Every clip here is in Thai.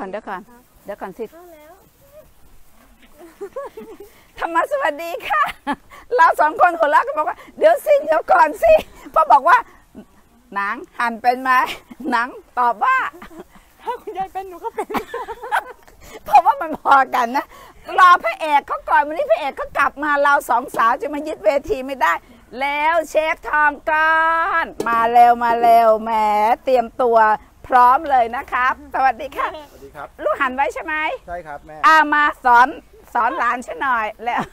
ก่อนเดี๋ยวก่อนสิธรรมะสวัสดีค่ะเราสองคนหัวเราะกันบอกว่าเดี๋ยวก่อนสิพอบอกว่าหนังหั่นเป็นไหมหนังตอบว่าถ้าคุณยายเป็นหนูก็เป็นเพราะว่ามันพอกันนะรอพระเอกเขาก่อนวันนี้พระเอกเขากลับมาเราสองสาวจะมายึดเวทีไม่ได้แล้วเชฟทองก้อนมาเร็วแหมเตรียมตัวพร้อมเลยนะครับสวัสดีค่ะสวัสดีครับลูกหั่นไว้ใช่ไหมใช่ครับแม่มาสอนหลานฉันหน่อยแล้ว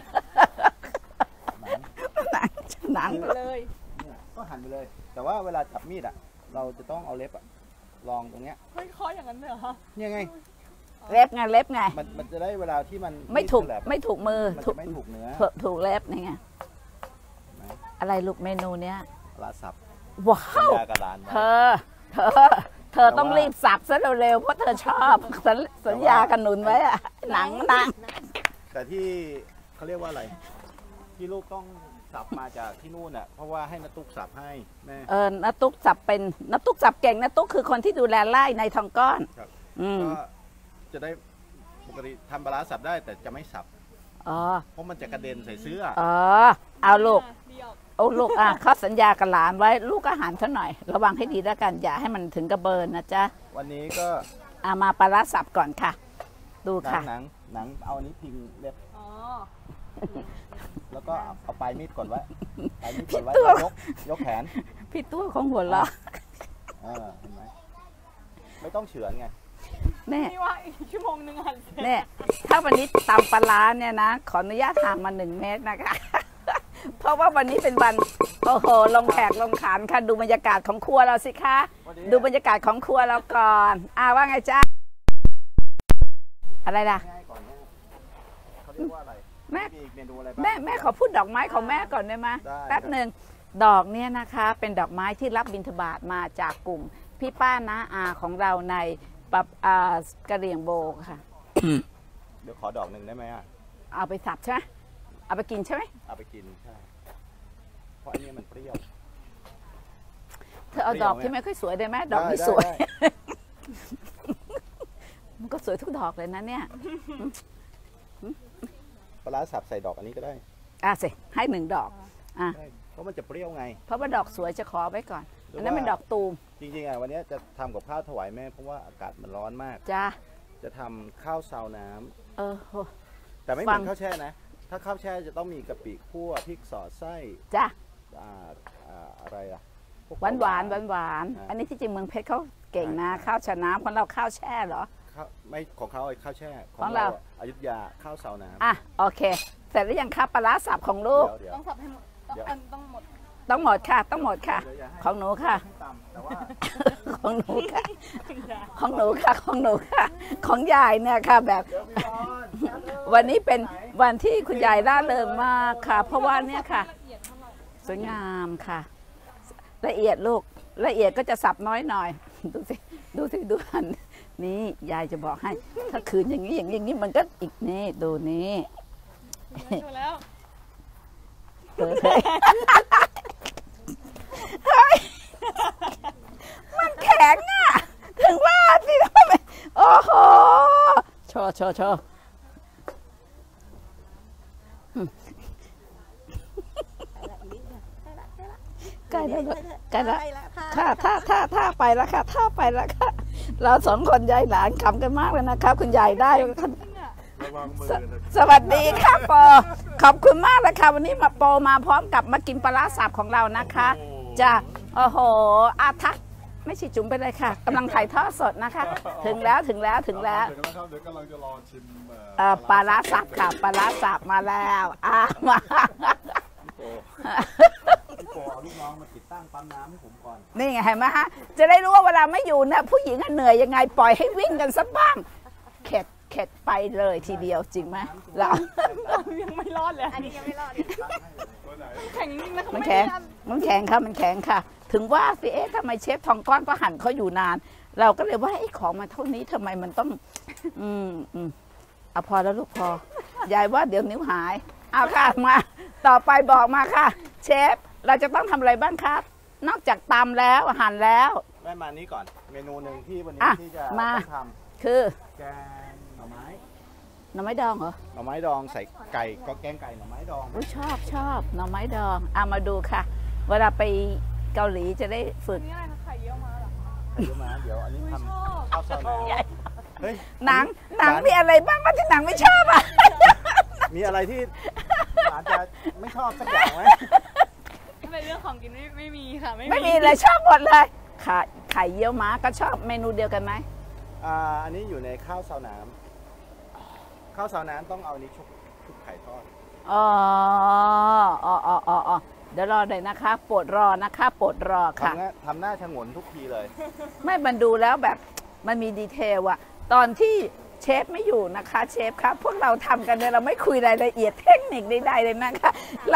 หนังเลยก็หั่นไปเลยแต่ว่าเวลาจับมีดอ่ะเราจะต้องเอาเล็บอ่ะลองตรงเนี้ยไม่เคาะอย่างนั้นเลยเหรอยังไงเล็บไงมันจะได้เวลาที่มันไม่ถูกมือไม่ถูกเนื้อถูกเล็บนี่ไงอะไรลูกเมนูเนี้ยปลาสับว้าวเธอต้องรีบสับซะเร็วๆเพราะเธอชอบสัญญากันหนุนไว้อะหนังแต่ที่เขาเรียกว่าอะไรที่ลูกต้องสับมาจากที่นู่นอ่ะเพราะว่าให้น้าตุ๊กสับให้แม่น้าตุ๊กสับเป็นน้าตุ๊กสับเก่งน้าตุ๊กคือคนที่ดูแลไร่ในทองก้อนก็จะได้ปกติทำปลาสับได้แต่จะไม่สับเพราะมันจะกระเด็นใส่เสื้อเอาลูกเขาสัญญากับหลานไว้ลูกอาหารเขาหน่อยระวังให้ดีแล้วกันอย่าให้มันถึงกระเบินนะจ๊ะวันนี้ก็มาปลาสับก่อนค่ะดูค่ะหนังเอาอันนี้พิงเล็บแล้วก็เอาปลายมีดก่อนไว้ยกแขนพี่ตัวของหัวเราะเห็นไหมไม่ต้องเฉือนไงแม่ว่าอีกชั่วโมงนึงหันแม่ถ้าวันนี้ตำปลาเนี่ยนะขออนุญาตห่างมา1 เมตรนะคะเพราะว่าวันนี้เป็นวันโอ้โหลงแขกลงขันค่ะดูบรรยากาศของครัวเราสิคะดูบรรยากาศของครัวเราก่อนว่าไงจ๊ะอะไรล่ะเขาเรียกว่าอะไรแม่ขอพูดดอกไม้ของแม่ก่อนได้ไหมแป๊บหนึ่งดอกเนี่ยนะคะเป็นดอกไม้ที่รับบิณฑบาตมาจากกลุ่มพี่ป้าน้าอาของเราในกะเหรี่ยงโบค่ะเดี๋ยวขอดอกหนึ่งได้ไหมเอาไปสับใช่ไหมเอาไปกินใช่ไหมเอาไปกินใช่เพราะอันนี้มันเปรี้ยวเธอเอาดอกที่ไม่ค่อยสวยได้ไหมดอกที่สวยมันก็สวยทุกดอกเลยนะเนี่ยปลาสับใส่ดอกอันนี้ก็ได้สิให้1 ดอกเพราะมันจะเปรี้ยวไงเพราะว่าดอกสวยจะขอไว้ก่อนอันนั้นเป็นดอกตูมจริงๆวันนี้จะทำกับข้าวถวายแม่เพราะว่าอากาศมันร้อนมากจ้าจะทำข้าวซาวน้ำแต่ไม่เหมือนข้าวแช่นะถ้าข้าวแช่จะต้องมีกะปิคั่วพริกสอดไส้จ้าอะไรล่ะหวานอันนี้ที่จริงเมืองเพชรเขาเก่งนะข้าวชะน้ำของเราข้าวแช่เหรอไม่ของเขาข้าวแช่ของเราอยุธยาข้าวซาวน้ำโอเคเสร็จแล้วยังครับปลาสับของลูกต้องสับให้หมดต้องหมดค่ะของหนูค่ะของหนูค่ะของยายเนี่ยค่ะแบบวันนี้เป็นวันที่คุณยายร่าเริงมากค่ะเพราะว่าเนี่ยค่ะสวยงามค่ะละเอียดลูกละเอียดก็จะสับน้อยหน่อยดูหันนี่ยายจะบอกให้ถ้าคืนอย่างนี้มันก็อีกนี่ดูนี่แล้วมันแข็งถึงว่าสิโอ้โหโชว์ใกล้แล้วค่ะถ้าไปแล้วค่ะเรา2 คนยายหลานขำกันมากเลยนะครับคุณยายได้สวัสดีค่ะปอขอบคุณมากเลยค่ะวันนี้มาโปมาพร้อมกับมากินปลาสับของเรานะคะจ้ะโอ้โหทักไม่ใช่จุ๋มไปเลยค่ะกำลังถ่ายทอดสดนะคะถึงแล้วเดี๋ยวกำลังจะรอชิมปลาสับค่ะปลาสับมาแล้วมาพี่โปเอาลูกน้องมาติดตั้งปั๊มน้ำให้ผมก่อนนี่ไงเห็นไหมฮะจะได้รู้ว่าเวลาไม่อยู่เนี่ยผู้หญิงเหนื่อยยังไงปล่อยให้วิ่งกันสักบ้างเข็ดไปเลยทีเดียวจริงไหมเรายังไม่รอดเลยอันนี้ยังไม่รอดแข็งจริงนะมันแข็งค่ะถึงว่าสิทำไมเชฟทองก้อนก็หั่นเขาอยู่นานเราก็เลยว่าไอ้ของมาเท่านี้ทำไมมันต้องพอแล้วลูกพอยายว่าเดี๋ยวนิ้วหายเอาค่ะมาต่อไปบอกมาค่ะเชฟเราจะต้องทำอะไรบ้างครับนอกจากตำแล้วหั่นแล้วแม่มานี้ก่อนเมนูหนึ่งที่วันนี้ที่จะทคือแกงหน่อไม้หน่อไม้ดองเหรอหน่อไม้ดองใส่ไก่ก็แกงไก่หน่อไม้ดองอุ๊ยชอบหน่อไม้ดองเอามาดูค่ะ เวลาไปเกาหลีจะได้ฝึกนี่อะไรคะไข่เยี่ยวม้าเหรอไข่เยอะมาเดี๋ยวอันนี้ทำข้าวซอยน้ำเฮ้ยหนังมีอะไรบ้างวะที่หนังไม่ชอบอ่ะมีอะไรที่หลานจะไม่ชอบสักอย่างไหมเป็นเรื่องของกินไม่มีค่ะไม่มีเลยชอบหมดเลยไข่เยี่ยวม้าก็ชอบเมนูเดียวกันไหมอันนี้อยู่ในข้าวซาวน้ำข้าวซาวน้ำต้องเอานี้ชุบไข่ทอดอ๋อเดี๋ยวรอหน่อยนะคะโปรดรอนะคะโปรดรอค่ะทำหน้าชงนทุกทีเลยไม่มันดูแล้วแบบมันมีดีเทลอะตอนที่เชฟไม่อยู่นะคะเชฟครับพวกเราทำกันเนี่ยเราไม่คุยรายละเอียดเทคนิคใดๆเลยนะคะเรา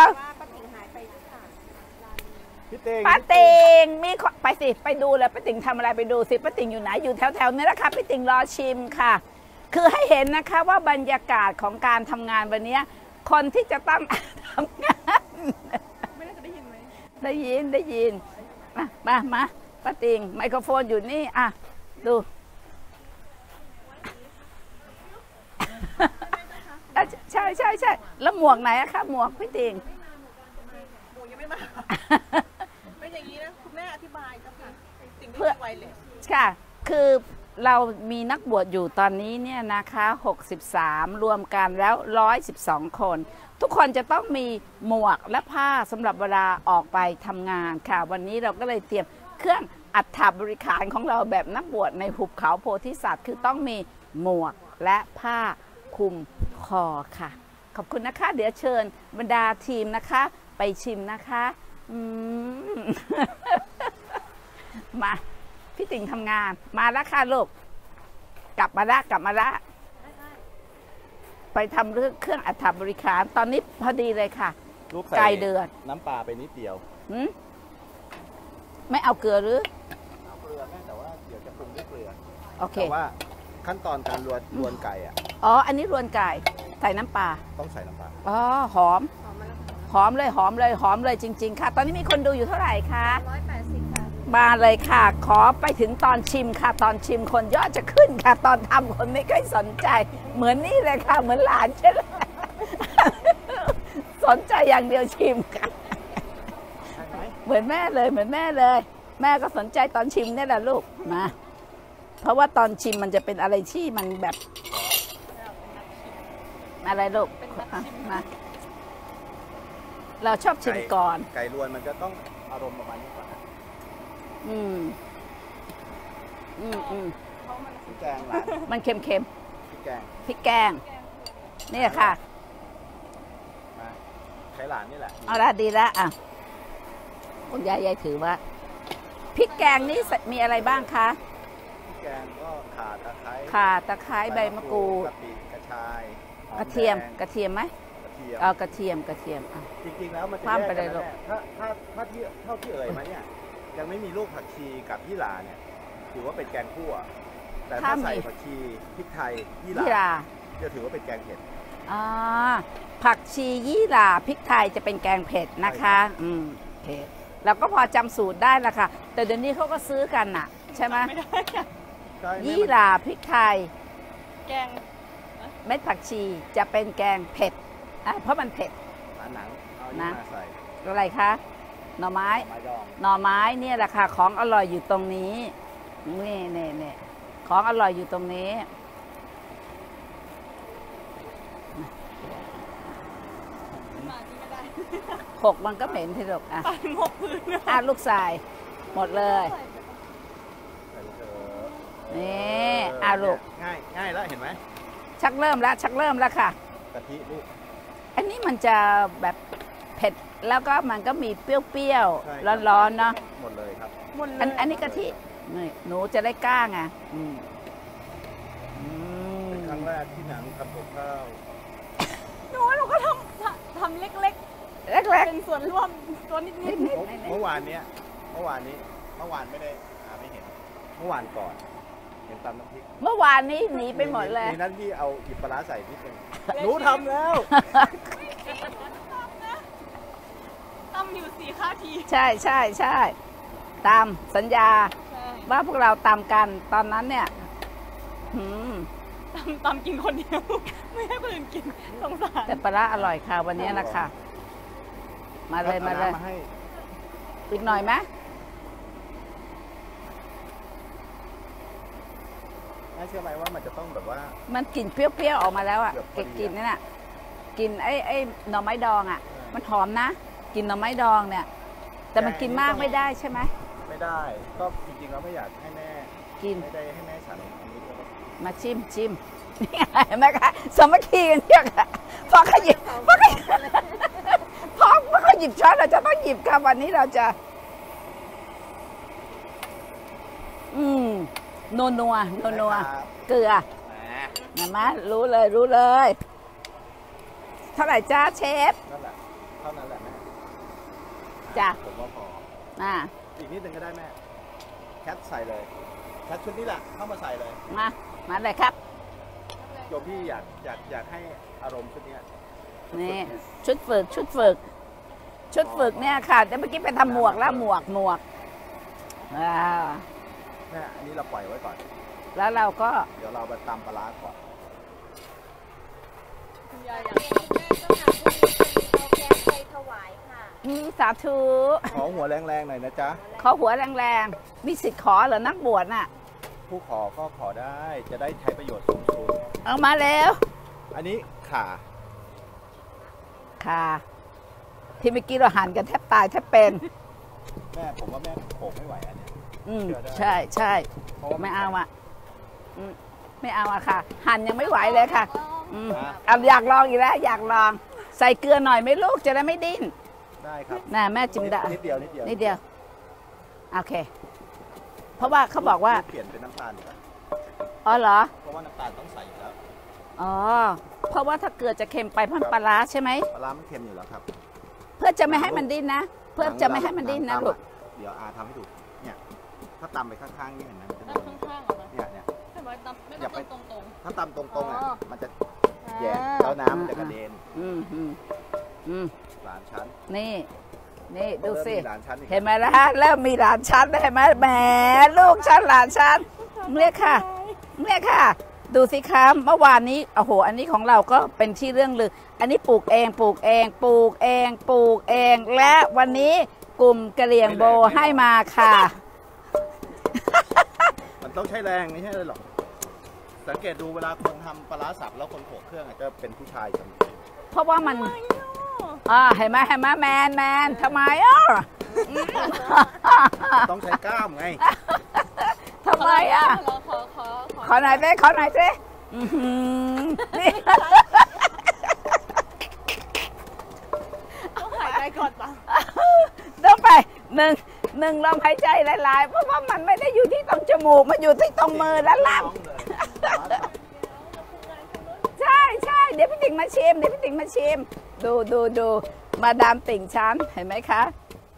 พี่เต้งป้าติงมีไปสิไปดูเลยป้าติงทำอะไรไปดูสิป้าติงอยู่ไหนอยู่แถวๆนี้แหละค่ะป้าติงรอชิมค่ะ คือให้เห็นนะคะว่าบรรยากาศของการทำงานวันนี้คนที่จะต้อง ทำงานไม่น่าจะได้ยินไหมได้ยินมาป้าติงไมโครโฟนอยู่นี่อ่ะดู ใช่แล้วหมวกไหนอะคะหมวกพี่ติงหมูยังไม่มา เป็นอย่างนี้นะคุณแม่อธิบายก็ค่ะสิ่งที่เพื่อไวเลยค่ะคือเรามีนักบวชอยู่ตอนนี้เนี่ยนะคะ63รวมกันแล้ว112คนทุกคนจะต้องมีหมวกและผ้าสำหรับเวลาออกไปทำงานค่ะวันนี้เราก็เลยเตรียมเครื่องอัฐบริขารของเราแบบนักบวชในหุบเขาโพธิสัตว์คือต้องมีหมวกและผ้าคลุมคอค่ะขอบคุณนะคะเดี๋ยวเชิญบรรดาทีมนะคะไปชิมนะคะมาพี่ติ่งทำงานมาแล้วค่ะลูกกลับมาละไปทำเรื่องเครื่องอัฐบริขารตอนนี้พอดีเลยค่ะลูกใส่ไก่เดือดน้ำปลาไปนิดเดียวไม่เอาเกลือหรือเอาเกลือแม่แต่ว่าเดี๋ยวจะปรุงด้วยเกลือโอเคแต่ว่าขั้นตอนการลวนไก่อะอ๋ออันนี้รวนไก่ใส่น้ำปลาต้องใส่น้ำปลาอ๋อหอมเลยจริงๆค่ะตอนนี้มีคนดูอยู่เท่าไหร่คะ180ค่ะมาเลยค่ะขอไปถึงตอนชิมค่ะตอนชิมคนยอดจะขึ้นค่ะตอนทำคนไม่ค่อยสนใจเหมือนนี่เลยค่ะเหมือนหลานใช่ไหม สนใจอย่างเดียวชิมค่ะใช่ไหมเหมือนแม่เลยแม่ก็สนใจตอนชิมนี่แหละลูกมาเพราะว่าตอนชิมมันจะเป็นอะไรที่มันแบบอะไรลูกมาเราชอบชิมก่อนไก่ลวนมันจะต้องอารมณ์ประมาณนี้ก่อนนะอืมพี่แกงหลานมันเค็มพี่แกงพริกแกงนี่ค่ะมาใช้หลานนี่แหละเอาละดีละอ่ะคุณยายถือว่าพริกแกงนี่มีอะไรบ้างคะพี่แกงก็ข่าตะไคร้ข่าตะไคร้ใบมะกรูดกะปิกระชายหอกระเทียมแดงกระเทียมไหมกระเทียมเอากระเทียมอ่ะจริงๆแล้วมันจะคว่ำแยกไปกันเลยลูแน่กถ้าที่เท่าที่เอ่ยมาเนี่ยยังไม่มีลูกผักชีกับยี่หร่าเนี่ยถือว่าเป็นแกงคั่วแต่ถ้าใส่ผักชีพริกไทยยี่หยี่ร่าราจะถือว่าเป็นแกงเผ็ดผักชียี่หร่าพริกไทยจะเป็นแกงเผ็ดนะคะเผ็ดเราก็พอจำสูตรได้ละค่ะแต่เดี๋ยวนี้เขาก็ซื้อกันน่ะใช่ไหมไม่ได้ค่ะใช่ยี่หร่าพริกไทยแกงเม็ดผักชีจะเป็นแกงเผ็ดเพราะมันเผ็ดหนังเอานี่นะมาใส่อะไรคะหน่อไม้ไม้ดองหน่อไม้เนี่ยแหละค่ะของอร่อยอยู่ตรงนี้นี่ของอร่อยอยู่ตรงนี้มาที่ไม่ได้หกมันก็เหม็นทีเดียวอ่ะไปหมกพื้นลูกชายหมดเลยใส่เถอะนี่ลูกง่ายแล้วเห็นไหมชักเริ่มแล้วค่ะกะทิลูกอันนี้มันจะแบบเผ็ดแล้วก็มันก็มีเปรี้ยวใช่ๆร้อนๆเนาะหมดเลยครับหมดเลยอันนี้กะทินี่หนูจะได้กล้าไงเป็นครั้งแรกที่หนังทำกับข้าวหนูก็ทำเล็กแรๆกเป็นส่วนร่วมตัวนิดเมื่อวานไม่ได้ไม่เห็นเมื่อวานก่อนเห็นตำน้ำพริกๆเมื่อวานนี้หนีไปหมดเลยมีนั่นที่เอาหยิบปลาร้าใส่นิดนึงหนูทำแล้วตำอยู่4 ค่าทีใช่ตามสัญญาใช่ว่าพวกเราตามกันตอนนั้นเนี่ยตำกินคนเดียว ไม่ให้คนอื่นกินสงสารแต่ปลาร้าอร่อยค่ะวันนี้นะคะ มาเลยมาเลยอให้อีกหน่อยไหมแม่เชื่อไหมว่ามันจะต้องแบบว่ามันกลิ่นเปรี้ยวๆออกมาแล้วอ่ะเกือบพอดีกลิ่นนั่นน่ะกลิ่นไอ้หน่อไม้ดองอ่ะ มันหอมนะกลิ่นหน่อไม้ดองเนี่ย แต่มันกินมากไม่ได้ใช่ไหมไม่ได้ ก็จริงๆแล้วไม่อยากให้แม่กินไม่ได้ให้แม่ฉันอันนี้ด้วยมาชิมเห็นไหมคะสามัคคีกันเยอะค่ะพอเขาหยิบพอเขาหยิบช้อนเราจะต้องหยิบค่ะวันนี้เราจะนัวเกลือเห็นไหมรู้เลยเท่าไหร่จ้าเชฟนั่นแหละเท่านั้นแหละแม่จ้ะผมว่าพอ อีกนิดนึงก็ได้แม่แคทใส่เลยแคทชุดนี้แหละเข้ามาใส่เลยมาเลยครับโยมพี่อยากให้อารมณ์ชุดเนี้ยนี่ชุดฝึกเนี่ยค่ะแต่เมื่อกี้ไปทำหมวกแล้วหมวกว้าวแม่อันนี้เราปล่อยไว้ก่อนแล้วเราก็เดี๋ยวเราไปตำปลาร้าก่อนคุณยายอยากแม่ต้องทำพรุ่งนี้จะมีเอาแก๊สไปถวายค่ะมีสาธุขอหัวแรงๆหน่อยนะจ๊ะขอหัวแรงๆมีสิทธิ์ขอเหรอนักบวชน่ะผู้ขอก็ขอได้จะได้ใช้ประโยชน์สูงสุดเอามาแล้วอันนี้ข่าค่ะ ที่เมื่อกี้เราหั่นกันแทบตายแทบเป็นแม่ผมว่าแม่โขกไม่ไหวอันเนี้ยใช่เพราะว่าไม่เอาอะไม่เอาอะค่ะ หั่นยังไม่ไหวเลยค่ะเอาอยากลองอีกแล้วอยากลอง ใส่เกลือหน่อยไหมลูกจะได้ไม่ดิ้นได้ครับน่ะแม่จิมได้นิดเดียวนิดเดียวโอเค เพราะว่าเขาบอกว่าเปลี่ยนเป็นน้ำตาลดีกว่าอ๋อเหรอเพราะว่าน้ำตาลต้องใส่อยู่แล้วอ๋อเพราะว่าถ้าเกลือจะเค็มไปเพราะมันปลาร้าใช่ไหมปลาร้ามันเค็มอยู่แล้วครับเพื่อจะไม่ให้มันดิ้นนะเพื่อจะไม่ให้มันดิ้นนะลูกเดี๋ยวอาทำให้ดูเนี่ยถ้าตำไปข้างๆนี่เห็นไหมมันจะนั่งข้างๆเหรอคะเนี่ยใช่ไหมตำไม่ต้องตรงถ้าตำตรงๆอ่ะอ๋อมันจะแย่แล้วน้ำมันจะกระเด็น หลานชั้นนี่ดูสิหลานชั้นอีกเห็นไหมล่ะฮะเริ่มมีหลานชั้นแล้วเห็นไหมแหมลูกชั้นหลานชั้นเรียกค่ะดูสิคะเมื่อวานนี้โอ้โหอันนี้ของเราก็เป็นที่เรื่องลืออันนี้ปลูกเองและวันนี้กลุ่มกะเหรี่ยงโบให้มาค่ะมันต้องใช้แรงไม่ใช่เลยหรอกสังเกตดูเวลาคนทำปลาร้าสับแล้วคนโขกเครื่องอะจะเป็นผู้ชายกันเพราะว่ามันเห็นไหมแมนทำไมต้องใช้กล้ามไงทำไมขอหน่อยสินี่ต้องหายใจก่อนปะต้องไปหนึ่งลมหายใจหลายๆเพราะว่ามันไม่ได้อยู่ที่ตรงจมูกมันอยู่ที่ตรงมือและล่างใช่เดี๋ยวพี่ติ๋งมาชิมดูมาดามติ่งชั้นเห็นไหมคะ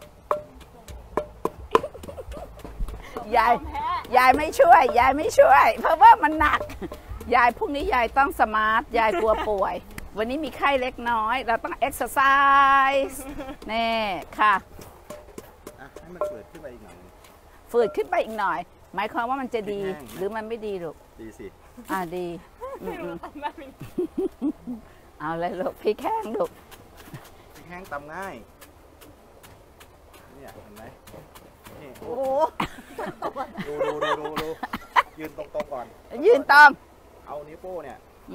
ยายไม่ช่วยเพราะว่ามันหนักยายพรุ่งนี้ยายต้องสมาร์ทยายกลัวป่วยวันนี้มีไข้เล็กน้อยเราต้องเอ็กซ์ไซส์นี่ค่ะให้มันเปิดขึ้นไปอีกหน่อยฝืดขึ้นไปอีกหน่อย หมายความว่ามันจะดีหรือมันไม่ดีลูกดีสิดีเอาเลยลูกพี่แข้งลูกพริกแห้งตำง่ายเนี่ยเห็นไหมนี่โอ้ดูยืนตรงๆก่อนยืนตรงเอานิ้วโป้เนี่ย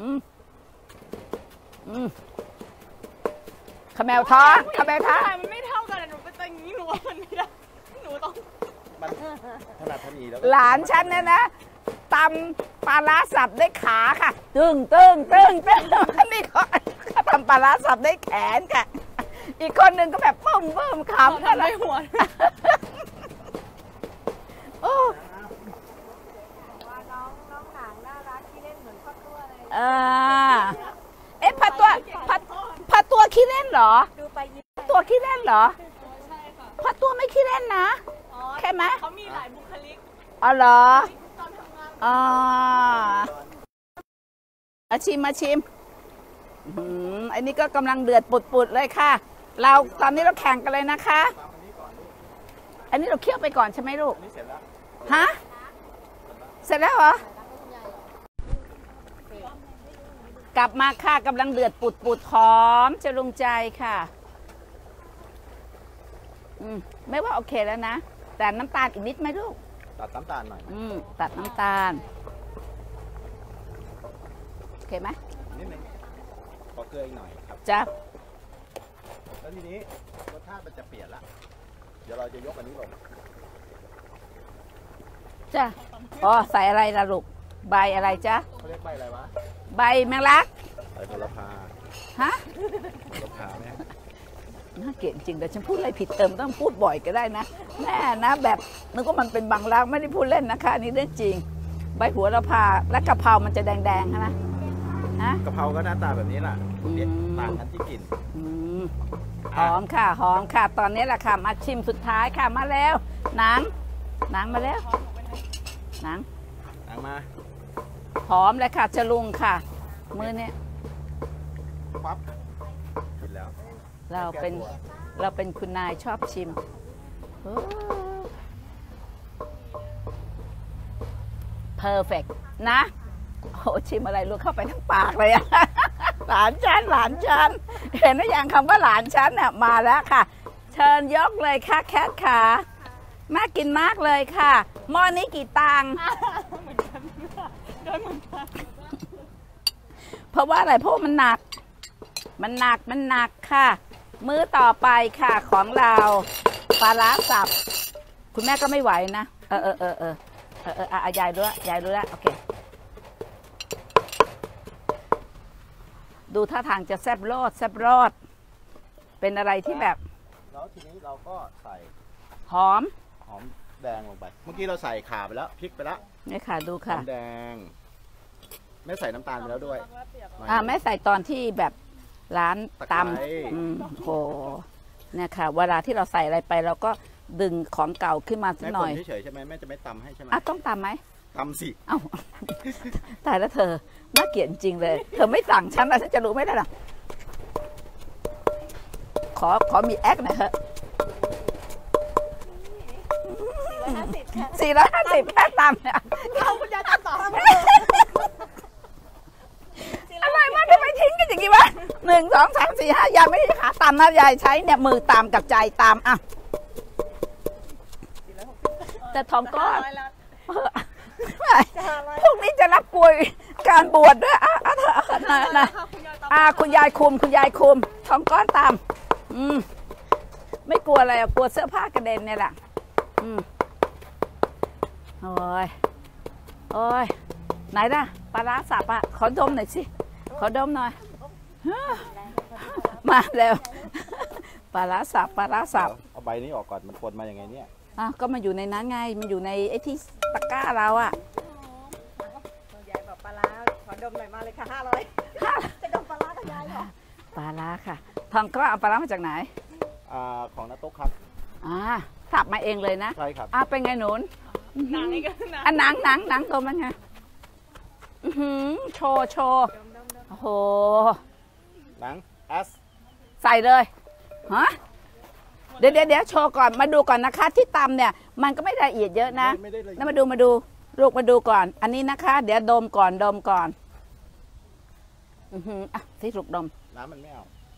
ขมวท้องมันไม่เท่ากันหนูเป็นอย่างนี้หนูว่ามันไม่ได้หนูต้องมันถนัดถนีแล้วหลานฉันเนี่ยนะตำปลาร้าสับด้วยขาค่ะตึ้งนี่เขาทำปลาร้าสับด้วยแขนค่ะ อีกคนหนึ่งก็แบบปุ้มขำกันเลยหัวโอ้ว่าน้องหนังน่ารักที่เล่นเหมือนพ่อตัวเลยพัดตัวขี้เล่นเหรอดูไปยิ้มตัวขี้เล่นเหรอใช่ค่ะพัดตัวไม่ขี้เล่นนะอ๋อใช่ไหมเขามีหลายบุคลิกอ๋อเหรอตอนทำงานมาชิมอันนี้ก็กำลังเดือดปุดเลยค่ะตอนนี้เราแข่งกันเลยนะคะ อันนี้เราเคี่ยวไปก่อนใช่ไหมลูกนี่เสร็จแล้วฮะเสร็จแล้วเหรอเกลับมาค่ะกำลังเดือดปุดหอมจะลงใจค่ะไม่ว่าโอเคแล้วนะแต่น้ำตาลอีกนิดไหมลูกตัดน้ำตาลหน่อยตัดน้ำตาลโอเคไหมนิดนึงขอเกลืออีกหน่อยครับจ้ะแล้วทีนี้รสชาติมันจะเปลี่ยนละเดี๋ยวเราจะยกอันนี้ลงจ้ะอ๋อใส่อะไรล่ะลูกใบอะไรจ๊ะเขาเรียกใบอะไรวะใบแมงลักใบโหระพาฮะโหระพาไหมน่าเกลียดจริงแต่ฉันพูดอะไรผิดเติมต้องพูดบ่อยก็ได้นะแม่นะแบบนึกว่ามันเป็นบางรักไม่ได้พูดเล่นนะคะอันนี่เรื่องจริงใบโหัวระพาและกะเพรามันจะแดงๆใช่ไหมฮะกะเพราก็หน้าตาแบบนี้แหละอืมเนี่ยต่างกันที่กลิ่นหอมค่ะหอมค่ะตอนนี้แหละค่ะมาชิมสุดท้ายค่ะมาแล้วหนังมาแล้วหนังต่างมาหอมเลยค่ะจะลุงค่ะมือนี้ปั๊บกินแล้วเราเป็นคุณนายชอบชิมเพอร์เฟกนะโอ้ชิมอะไรลูกเข้าไปทั้งปากเลยอะ หลานฉันเห็นหรือยังคำว่าหลานฉันเนี่ยมาแล้วค่ะ เชิญยกเลยค่ะแคทขาน่ากินมากเลยค่ะหม้อนี้กี่ตังค์เพราะว่าอะไรเพราะมันหนักค่ะมื้อต่อไปค่ะของเราปลาร้าสับคุณแม่ก็ไม่ไหวนะยายรู้แล้วโอเคดูท่าทางจะแซ่บรอดเป็นอะไรที่แบบแล้วทีนี้เราก็ใส่หอมแดงลงไปเมื่อกี้เราใส่ข่าไปแล้วพริกไปแล้วนี่ค่ะดูหอค่ะมแดงไม่ใส่น้ำตาลไปแล้วด้วยแม่ใส่ตอนที่แบบร้านตะตไคร้ำโอ้เนี่ยค่ะเวลาที่เราใส่อะไรไปเราก็ดึงของเก่าขึ้นมาสักแม่หคน่อยนเฉยๆใช่ไหมแม่จะไม่ตำให้ใช่ไหมต้องตำไหมตำสิเอ้า ตายแล้วเธอน่าเกลียดจริงเลย เธอไม่สั่งฉันแล้วฉันจะรู้ไม่ได้หรอขอมีแอคหน่อยเถอะ450แค่ตำเนี่ยเอาคุณยายจะต่ออะไรวะทำไมทิ้งกันอย่างนี้วะ1 2 3 4 5ยายไม่ได้ขาตำนะยายใช้เนี่ยมือตามกับใจตามอ่ะแต่ทองก้อนพวกนี้จะรับป่วยการบวชด้วยคุณยายคุมทองก้อนตามไม่กลัวอะไรกลัวเสื้อผ้ากระเด็นเนี่ยแหละโอ้ยไหนล่ะปลาร้าสับอ่ะขอดมหน่อยสิขอดมหน่อยมาแล้วปลาร้าสับเอาใบนี้ออกก่อนมันปนมาอย่างไงเนี่ยก็มาอยู่ในนั้นไงมันอยู่ในไอ้ที่ตะกร้าเราอ่ะยายบอกปลาร้าขอดมหน่อยมาเลยค่ะ500จะดมปลาร้ากับยายเหรอปลาร้าค่ะทองก็เอาปลาร้ามาจากไหนของน้าตุ๊กครับสับมาเองเลยนะใช่ครับเป็นไงหนุนหนังนี่ก็หนังหนังตัวมันไงโชว์โอ้โหหนังS ใส่เลยฮะเดี๋ยวโชว์ก่อนมาดูก่อนนะคะที่ตำเนี่ยมันก็ไม่ละเอียดเยอะนะไม่ได้ละเอียดแล้วมาดูลูกมาดูก่อน อันนี้นะคะ เดี๋ยวดมก่อนที่ลูกดมน้ำมันไม่เอา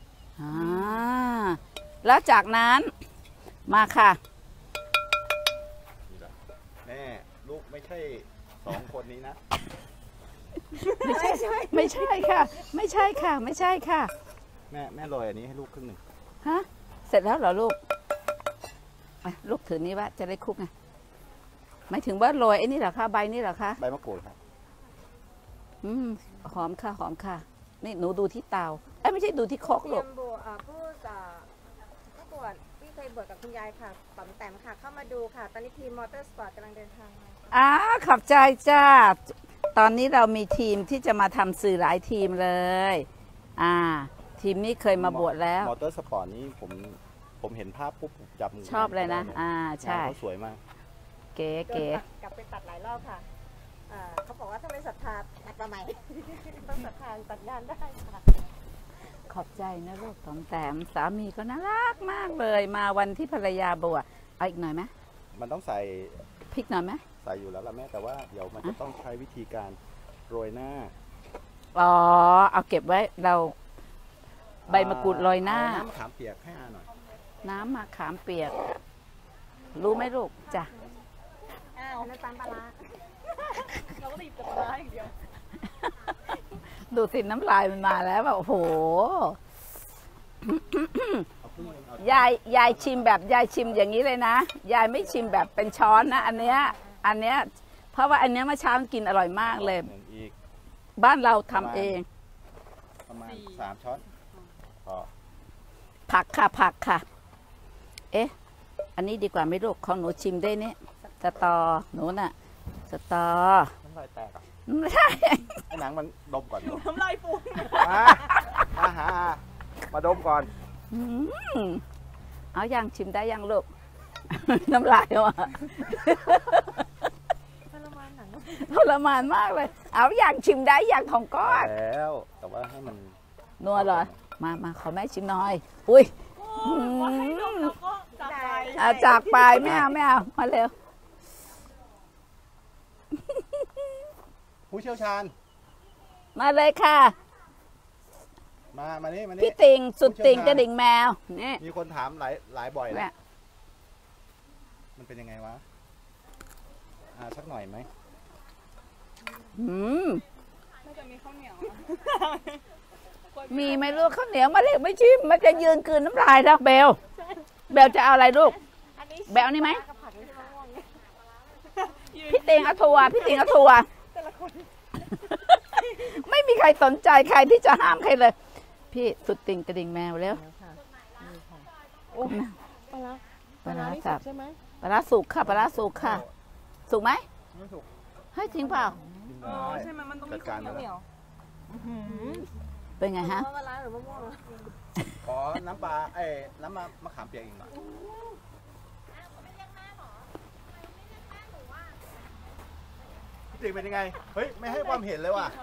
แล้วจากนั้นมาค่ะนี่แหละแม่ลูกไม่ใช่2 คนนี้นะไม่ใช่ค่ะแม่โรยอันนี้ให้ลูกครึ่งหนึ่งฮะเสร็จแล้วเหรอลูกลูกถือนี้ว่าจะได้คลุกไงหมายถึงว่าโรยไอ้นี่เหรอคะใบนี่เหรอคะใบมะกรูดครับหอมค่ะนี่หนูดูที่เตาไม่ใช่ดูที่ครกเตรีลูยกมผู้บวชที่เคยบวชกับคุณยายค่ะป๋อมแต้มค่ะเข้ามาดูค่ะ ตอนนี้ทีมมอเตอร์สปอร์ตกำลังเดินทางมาขอบใจจ้าตอนนี้เรามีทีมที่จะมาทำสื่อหลายทีมเลยทีมนี้เคยมาบวชแล้วมอเตอร์สปอร์ตนี้ผมเห็นภาพปุ๊บจับมือชอบเลยนะใช่เขาสวยมากเก๋กลับไปตัดหลายรอบค่ะเขาบอกว่าถ้าไม่ศรัทธาตัดมาใหม่ ต้องศรัทธาตัดงานได้ค่ะขอบใจนะลูกตอมแต้มสามีก็น่ารักมากเลยมาวันที่ภรรยาบวชเอาอีกหน่อยไหมมันต้องใส่พริกหน่อยไหมใส่อยู่แล้วล่ะแม่แต่ว่าเดี๋ยวมันจะต้องใช้วิธีการโรยหน้าอ๋อเอาเก็บไว้เราใบมะกรูดโรยหน้าน้ำมะขามเปียกให้อาหน่อยน้ำมะขามเปียก รู้ไหมลูกจ้ะอ้าวอันนั้นตามปลาร้าเราก็ติดแต่ปลาร้าอย่างเดียวดูสิน้ำลายมันมาแล้วแบบโอ้โหเอาพึ่งเอายายชิมแบบยายชิมอย่างนี้เลยนะยายไม่ชิมแบบเป็นช้อนนะอันเนี้ยเพราะว่าอันเนี้ยเมื่อเช้ากินอร่อยมากเลยหนึ่งอีกบ้านเราทำเองประมาณ3 ช้อนพอผักค่ะผักค่ะ เอ๊ะ อันนี้ดีกว่าไหม่ลูกของหนูชิมได้นี่สตอหนูน่ะสตอน้ำลายแตกอ่ะไม่ใช่ไอ้หนังมันดมก่อนลูกน้ำลายฟูมาหามาดมก่อนอืมเอายังชิมได้ยังลูก น้ำลายว่ะทรมานหนังทรมานมากเลย เอาอย่างชิมได้อย่างของก้อนแล้วแต่ว่าให้มันนัวเหรอมาขอแม่ชิมหน่อย อุ้ยว่าให้นมแล้วก็จับไปเอาจากไปไม่เอามาเร็วผู้เชี่ยวชาญมาเลยค่ะมานี่พี่ติงสุดติงกระดิ่งแมวนี่มีคนถามหลายบ่อยแล้เนี่วย มันเป็นยังไงวะสักหน่อยไหมอืมน่าจะมีข้าวเหนียวมีไหมลูกข้าวเหนียวมาเล็กไม่ชิมมันจะยืนกลืนน้ำลายแล้วเบลจะเอาอะไรลูกอันนี้แบลนี่ไหมกับผักนี่มะม่วงเนี่ยพี่ติงเอาทัวร์ ไม่มีใครสนใจใครที่จะห้ามใครเลย พี่สุดติงกระดิ่งแมวแล้วโอ้ปลาร้าปลาร้านี่สับใช่ไหมปลาร้าสุกค่ะปลาร้าสุกค่ะ สุกไหมไม่สุกให้จริงเปล่ากินอ๋อได้ใช่ไหมมันต้องจัมีดข้าการวเหนียวเป็นไงฮะปลาร้าหรือมะม่วงขอน้ำปลาน้ำมะขามเปียกอีกหน่อยพี่ติ๋งเป็นยังไง เฮ้ย ไม่ให้ความเห็นเลยว่ะ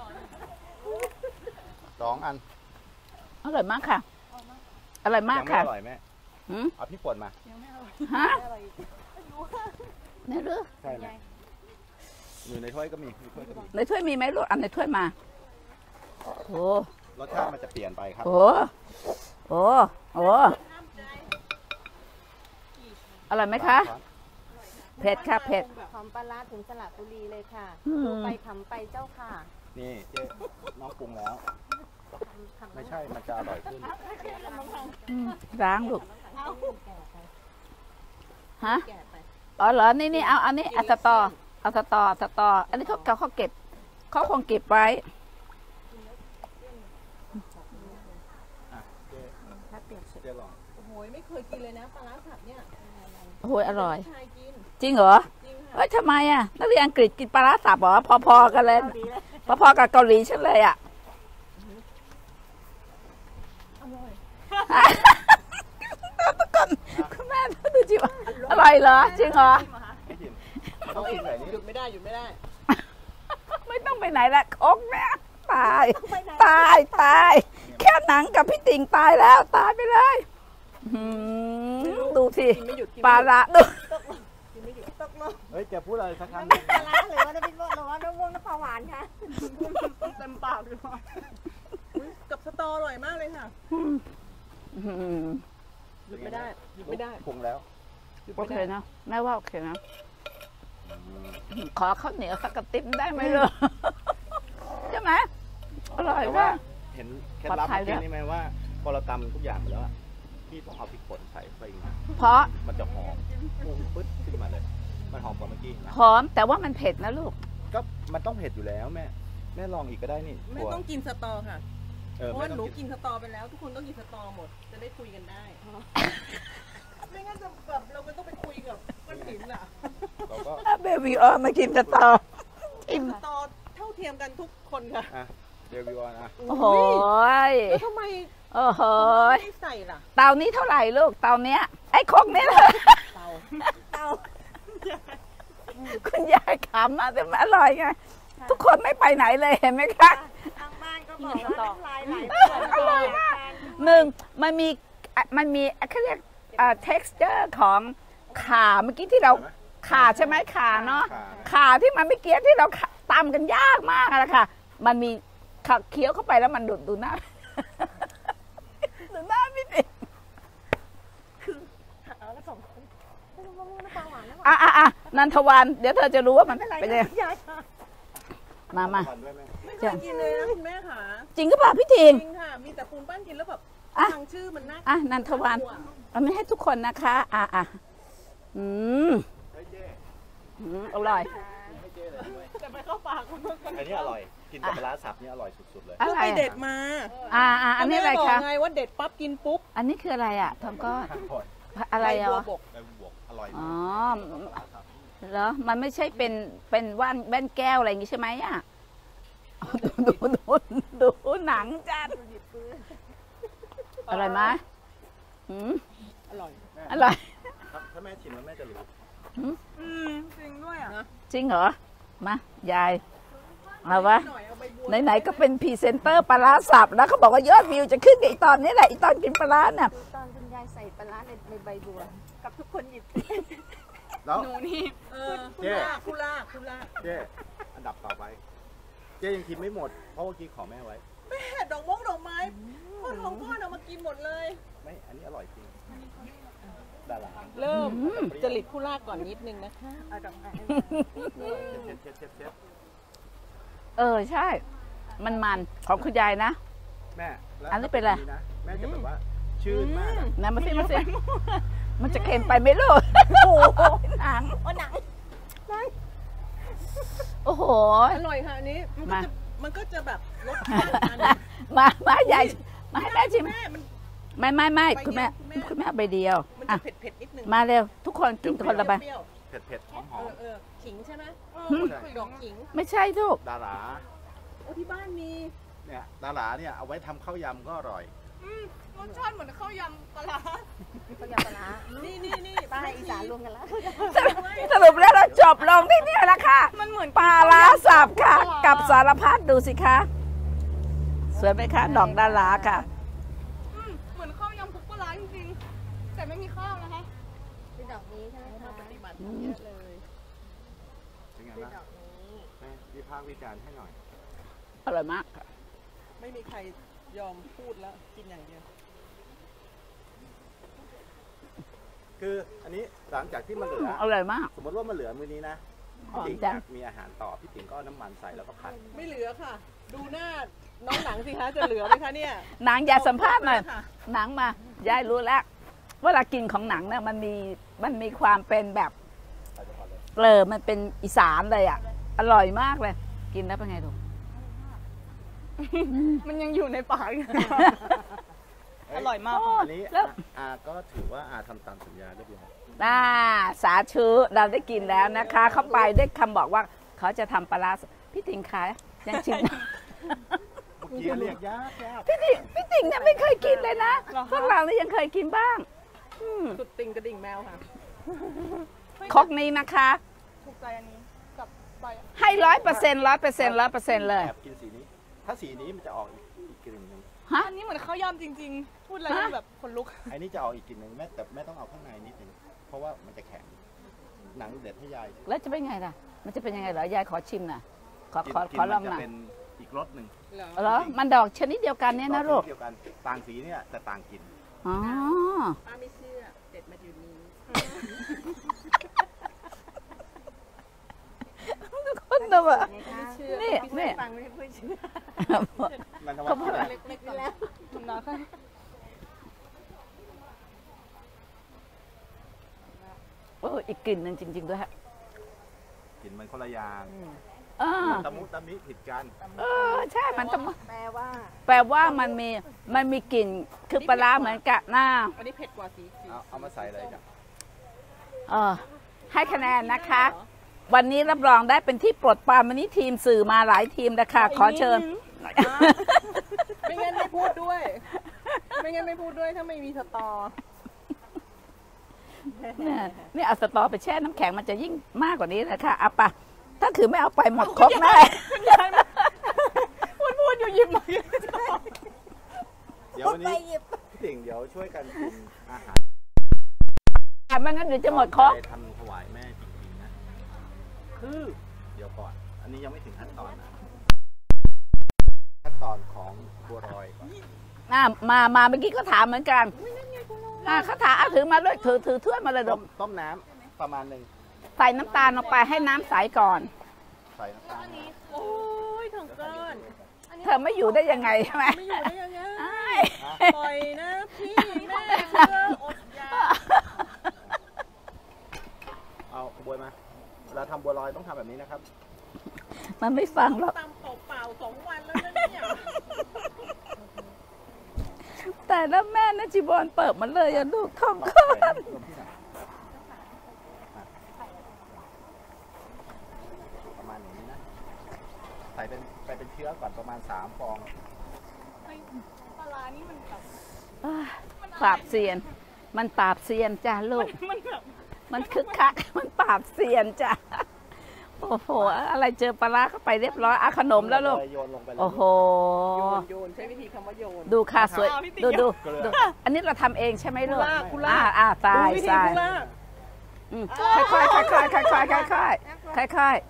2 อันอร่อยมากค่ะ อร่อยมากยังไม่ค่ะอร่อยแม่หืมเอาพริกป่นมาฮะอะไรอีกเนี่ยหรือใช่ไหมอยู่ในถ้วยก็มีในถ้วยก็มีในถ้วยมีไหมลูกอันในถ้วยมาโอ้รสชาติมันจะเปลี่ยนไปครับโหอร่อยไหมคะ เผ็ดค่ะเผ็ดหอมปลาร้าถึงสระบุรีเลยค่ะอืมดูไปขำไปเจ้าค่ะนี่เจ๊น้องปรุงแล้ว ไม่ใช่ มันจะอร่อยขึ้นล้างลูกฮะอ๋อเหรอนี่เอาอันนี้เอาสตออันนี้เขาเก็บเขาคงเก็บไว้อ่ะเจ๊ลองโอ้โหไม่เคยกินเลยนะปลาร้าสับเนี่ยโอ้ยอร่อยชายกินจริงเหรอจริงค่ะเอ้ยทำไมอ่ะนักเรียนอังกฤษกินปลาร้าสับเหรอพอๆกันเลยพอๆกับเกาหลีฉันเลยอ่ะอร่อยคุณแม่ดูจิว่าอร่อยเหรอจริงเหรอพี่จิมมันต้องกินแบบนี้หยุดไม่ได้หยุดไม่ได้ไม่ต้องไปไหนละคกเนี่ยตายแค่หนังกับพี่ติ่งตายแล้วตายไปเลยดูสิกินไม่หยุดกินปลาไม่หยุดละดูกินไม่หยุดตกลงเฮ้ยแกพูดอะไรสักคำปลาร้าหรือว่าน้ำพริกหรือว่าน้ำม่วงน้ำปลาหวานคะเต็มปากเลยว่ะอุ๊ยกับสตออร่อยมากเลยค่ะ หยุดไม่ได้หยุดไม่ได้ปรุงแล้วหยุดโอไม่เคได้นะแม่ว่าโอเคนะขอข้าวเหนียวสักกระติบได้ไหมเลยใช่ไหมอร่อยแต่มาว่าก เห็นเคล็ดลับปลอดภัยเมื่อด้วยกี้นี่ไหมว่าพอเราตำทุกอย่างไปแล้วอะพี่ต้องเอาพริกป่นใส่ไปอีกนะเพราะมันจะหอมพุ่งปึ๊ดขึ้นมาเลย มันหอมกว่าเมื่อกี้นะหอมแต่ว่ามันเผ็ดนะลูกก็มันต้องเผ็ดอยู่แล้วแม่ลองอีกก็ได้นี่ไม่ถั่วต้องกินสตอค่ะเอเพอราะไม่ว่าต้อหนูงกิกินนสตอไปแล้ว ทุกคนต้องกินสตอหมด จะได้คุยกันได้ ไม่งั้นจะแบบเราไม่ต้องไปคุยกับก้อนหินอ่ะเราก็เบบี้ออมากินกันต่ออิ่มสตอเท่าเทียมกันทุกคนค่ะอ่ะเดวิวอนอ่ะโอ้โหยแล้วทำไมโอ้โหยไม่ใส่ล่ะเตานี้เท่าไหร่ลูกเตาเนี้ยไอ้คกนี้เลยเตาคุณยายขำนะแต่มันอร่อยไงทุกคนไม่ไปไหนเลยเห็นไหมคะทางบ้านก็บอกว่าน้ำลายไหลอร่อยมากหนึ่งมันมีเขาเรียกtexture ของขาเมื่อกี้ที่เราขาใช่ไหมขาเนาะขาที่มันไม่เกี้ยที่เราตำกันยากมากอะค่ะมันมีขักเคี้ยวเข้าไปแล้วมันดูหน้า ดูหน้าพี่ติ๋งเอาละ2 คนไม่รู้ว่าน้ำปลาหวานนะอ่ะนันทวันเดี๋ยวเธอจะรู้ว่ามันไม่เป็นไรเป็นยังไงยายค่ะมาก่อนด้วยไหมไม่เคยกินเลยนะคุณแม่ค่ะจริงก็เปล่าพี่ติ๋งจริงค่ะ มีแต่ปูนปั้นกินแล้วแบบอ่ะฟังชื่อมันน่านันทวันเอาไม่ให้ทุกคนนะคะอืมเฮ้ยเจ๊อร่อยให้เจ๊เลยด้วยแต่ไปเข้าปากมันอันนี้อร่อย กินกับปลาร้าสับนี่อร่อยสุดๆเลยอะไรไปเด็ดมาอันนี้อะไรแม่บคะกไงว่าเด็ดปั๊บกินปุ๊บอันนี้คืออะไรอ่ะทำก้อนข้างบนอะไรใบอ่ะบัวบกใบบัวบกอร่อยอ๋มาอก เหรอมันไม่ใช่เป็นแว่นแก้วอะไรอย่างงี้ใช่ไหมอ่ะดูหนังจัดอร่อยไหมอร่อยอร่อยถ้าแม่ชิมแล้วแม่จะรู้จริงด้วยอ่ะจริงเหรอมายายเอาวะหน่อยเอาใบบัวไหนๆก็เป็นพรีเซนเตอร์ปลาร้าสับแล้วเขาบอกว่ายอดวิวจะขึ้นกับอีตอนนี้แหละอีตอนกินปลาร้าเนี่ยดูตอนคุณยายใส่ปลาร้าในใบบัว กับทุกคนหยิบแล้วหนูนี่คุณลากคุณลากคุณลากเจ๊อันดับต่อไป เจ๊ยังกินไม่หมด เพราะว่ากี้ขอแม่ไว้แม่ดอกมงดอกไม้พ่อทองพ่อเอามากินหมดเลยไม่ อันนี้อร่อยจริงดาราเริ่มจริตผู้ลากก่อนนิดนึงนะคะเอาดอกไม้เช็ดใช่ มันของคุณยายนะแม่แล้วอันนี้เป็นอะไรนะแม่จะแบบว่าชื่นมากอะนะมาสิมันจะเค็มไปไหมลูกโอ้โหหนังโอ้หนังโอ้โหอร่อยค่ะอันนี้มามันก็จะแบบรสชาติอันมาใหญ่มาให้แม่ชิมแม่มันไม่คุณแม่เอาใบเดียวมันอ่ะจะเผ็ดๆนิดนึงมาเร็วทุกคนกินคนละใบเปรี้ยวเผ็ดหอมขิงใช่ไหมหืมดอกขิงไม่ใช่ลูกดาราโอ้ที่บ้านมีเนี่ยดาราเนี่ยเอาไว้ทำข้าวยำก็อร่อยรสชาติเหมือนข้าวยำปลาร้าเขายำปลาร้านี่ป้าอีสานรวมกันแล้วสรุปแล้วเราจบลงที่นี่แหละค่ะมันเหมือนปลาร้าสับค่ะ กับสารพัดดูสิคะสวยไหมคะดอกดาราค่ะเหมือนข้าวยำคลุกปลาร้าจริงๆแต่ไม่มีข้าวนะคะเป็นดอกนี้ใช่ไหมคะปฏิบัติเยอะเลยเป็นไงเป็นบ้างดอกนี้แม่วิพากษ์วิจารณ์ให้หน่อยอร่อยมากค่ะไม่มีใครยอมพูดแล้วกินอย่างเดียวคืออันนี้หลังจากที่มันเหลืออร่อยมากสมมติว่ามันเหลือมื้อนี้นะอ๋อพี่ติ๋งจ้ะอยากมีอาหารต่อพี่ติ๋งก็เอาน้ำมันใส่แล้วก็ผัดไม่เหลือค่ะ ดูหน้าน้องหนังสิคะจะเหลือไหมคะเนี่ยหนังอย่าสัมภาษณ์หน่อยค่ะหนังมายายรู้แล้วเวลากินของหนังเนี่ยมันมีความเป็นแบบมันเป็นอีสานเลยอ่ะ อร่อยมากเลย กินแล้วเป็นไงลูกมันยังอยู่ในปากอยู่อร่อยมากอันนี้แล้วอาก็ถือว่าอาทำตามสัญญาเรียบร้อยสาธุเราได้กินแล้วนะคะ เขาไปด้วยคำบอกว่าเขาจะทำปลาร้าพี่ติ๋งขายยังชิมเมื่อกี้เรียกยากพี่ติ๋งเนี่ยไม่เคยกินเลยนะพวกเราเนี่ยยังเคยกินบ้างสุดติ่งกระดิ่งแมวค่ะคกนี้นะคะถูกใจอันนี้กับใบให้100%เลยแอบกินสีนี้ ถ้าสีนี้มันจะออกอีกกลิ่นหนึ่งฮะอันนี้เหมือนข้าวยำจริงๆ พูดอะไรฮะแบบขนลุกอันนี้จะออกอีกกลิ่นหนึ่งแต่แม่ต้องเอาข้างในนิดนึงเพราะว่ามันจะแข็ง หนังเด็ดให้ยายแล้วจะเป็นไงล่ะ มันจะเป็นยังไงเหรอยายขอชิมหน่อยขกินอลองมันหจะน่อยเป็นอีกรสหนึ่งเหรอมันดอกชนิดเดียวกันเนี่ยนะลูกเดียวกันต่างสีเนี่ยแต่ต่างกลิ่นอ๋อป้าไม่เชื่อ เด็ดมาอยู่นี้คนเดียวอะไงคะนี่พี่ฟังไม่ได้พูดชื่อมันทำเขาพูดว่าเล็กๆแล้วมันน้อยค่ะโอ้อีกกลิ่นหนึ่งจริง ๆ ด้วยฮะกลิ่นมันคนละอย่างเออตะมุตะมิผิดกันใช่มันต้องแปลว่าแปลว่ามันมีกลิ่นคือปลาร้าเหมือนกับหน้าอันนี้เผ็ดกว่าสีเอามาใส่เลยจ้ะให้คะแนนนะคะ วันนี้รับรองได้เป็นที่โปรดปรานวันนี้ทีมสื่อมาหลายทีมนะคะขอเชิญไม่งั้นไม่พูดด้วย ไม่งั้นไม่พูดด้วยถ้าไม่มีสตอนี่เอาสตอไปแช่น้ำแข็งมันจะยิ่งมากกว่านี้นะคะเอาปะถ้าคือไม่เอาไปหมดครกแน่คุณยายพูดอยู่หยิบมาเดี๋ยววันนี้พี่ติ๋งเดี๋ยวช่วยกันกินอาหารไม่งั้นเดี๋ยวจะหมดครกไปทำถวายแม่จริงๆนะคือเดี๋ยวก่อน อันนี้ยังไม่ถึงขั้นตอนนะขั้นตตอนของบัวลอยก่อนมาเมื่อกี้ก็ถามเหมือนกันเขาถามถือมาด้วยถือถ้วยมาเลยดต้มน้ำประมาณหนึ่งใส่น้ำตาลลงไปให้น้ำใสก่อนใส่น้ำตาลโอ้ยทองก้อนเธอไม่อยู่ได้ยังไงใช่ไหมไม่อยู่ได้ยังไงใช่ปล่อยนะพี่แม่เพื่ออดอยากเอาบวยมาเวลาทำบัวลอยต้องทำแบบนี้นะครับมันไม่ฟังหรอกตำเปล่าๆ2 วันแล้วนะเนี่ยแต่แล้วแม่นะจีบอลเปิดมันเลยอะลูกทองก้อนประมาณอย่างนี้นะ ใส่เป็นเชื้อก่อนประมาณ3 ฟองปลานี่มันแบบปราบเซียน มันปราบเซียนจ้าลูกมันแบบมันคึกคัก มันปราบเซียนจ้ะ โอ้โห อะไรเจอปลาร้าเข้าไปเรียบร้อยขนมแล้วลูกโยนลงไปเลยโอ้โหโยนใช้วิธีคำว่าโยนดูค่ะสวยอ้าวพี่ติ๊กดูเกลืออันนี้เราทำเองใช่ไหมลูกคุล่าทรายวิธีทรายคุล่าค่อยๆค่อย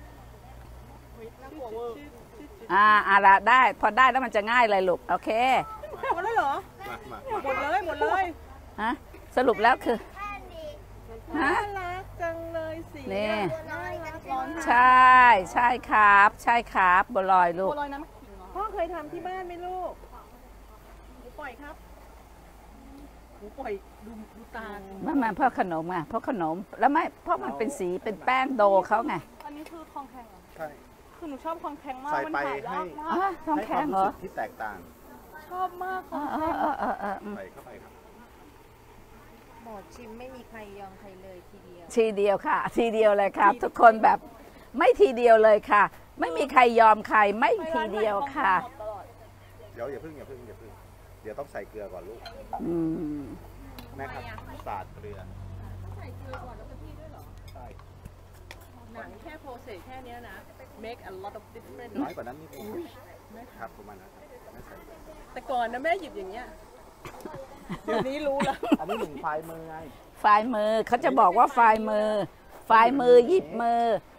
ๆละได้พอได้แล้วมันจะง่ายเลยลูกโอเคหมดแล้วเหรอมาหมดเลยฮะสรุปแล้วคือฮะน่ารักจังเลยสีนี่น่ารักร้อนใช่ครับใช่ครับบัวลอยลูกบัวลอยน้ำขิงเหรอพ่อเคยทำที่บ้านไหมลูกหมูปล่อยครับหมูปล่อยดูตามันเพราะขนมไงเพราะขนมแล้วไม่เพราะมันเป็นสีเป็นแป้งโดเขาไงอันนี้คือคองแข็งเหรอใช่คือหนูชอบคองแข็งมากใส่มันไปหายากมากอ๋อทองให้คแข็วามงเหรรู้อสึกที่แตกต่างชอบมากคองเอแข็องใส่เข้าไปครับหมดชิมไม่มีใครยอมใครเลยทีเดียวทีเดียวค่ะ ทีเดียวเลยครับ ทุกคนแบบไม่ทีเดียวเลยค่ะ ไม่มีใครยอมใครไม่ทีเดียวค่ะเดี๋ยวอย่าพึ่ง เดี๋ยวต้องใส่เกลือก่อนลูกอืมแม่ครับสาดเกลือใส่เกลือก่อนแล้วกะทิด้วยเหรอใช่หนังแค่โปรเซสแค่เนี้ยนะ make a lot of difference น้อยกว่านั้นนิดนึงครับประมาณนั้นครับไม่ใส่แต่ก่อนนะแม่หยิบอย่างเงี้ย เดี๋ยวนี้รู้แล้วอันนี้หนึ่งไฟล์มือไงฝ่ายมือเขาจะบอกว่าฝ่ายมือฝ่ายมือหยิบมือก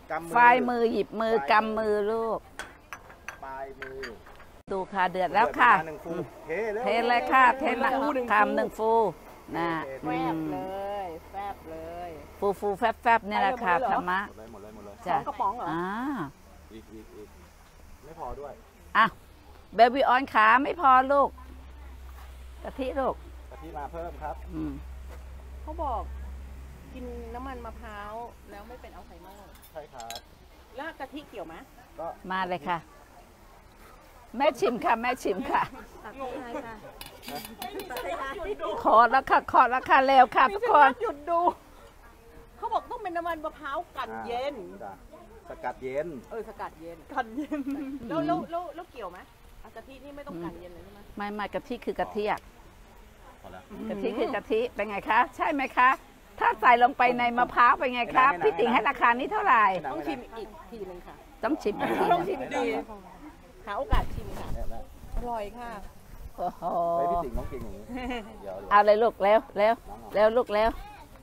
ำมือฝ่ายมือหยิบมือกำมือลูกปลายมือดูค่ะเดือดแล้วค่ะเดือดประมาณ1 ฟูเทเลยเทเลยค่ะเทละทำ1 ฟูนะแฟบเลยแฟบเลยฟูแฟบเนี่ยแหละค่ะธรรมะหมดเลยสองกระป๋องเหรออีกไม่พอด้วยอ่ะเบบี้ออนขาไม่พอลูกกะทิลูกกะทิมาเพิ่มครับอืมเขาบอกกินน้ำมันมะพร้าวแล้วไม่เป็นอัลไซเมอร์ใช่ครับแล้วกะทิเกี่ยวไหมก็มาเลยค่ะ แม่ชิมค่ะ แม่ชิมค่ะตักให้ยายค่ะขอแล้วค่ะเร็วค่ะทุกคนหยุดดู เขาบอกต้องเป็นน้ำมันมะพร้าวกันเย็นจ้ะสกัดเย็นสกัดเย็นกันเย็นแล้วเกี่ยวไหมกะทินี่ไม่ต้องกันเย็นเลยใช่ไหมไม่กะทิคือกะทิอ่ะพอแล้วกะทิคือกะทิเป็นไงคะใช่ไหมคะ ถ้าใส่ลงไปในมะพร้าวเป็นไงคะพี่ติ๋งให้ราคานี้เท่าไหร่ต้องชิมอีกทีหนึ่งค่ะต้องชิมอีกทีต้องชิมดีหาโอกาสชิมค่ะ อร่อยค่ะโอ้โหเฮ้ยพี่ติ๋งต้องกินอย่างนี้เดี๋ยวเอาเลยลูกเร็วลูกเร็ว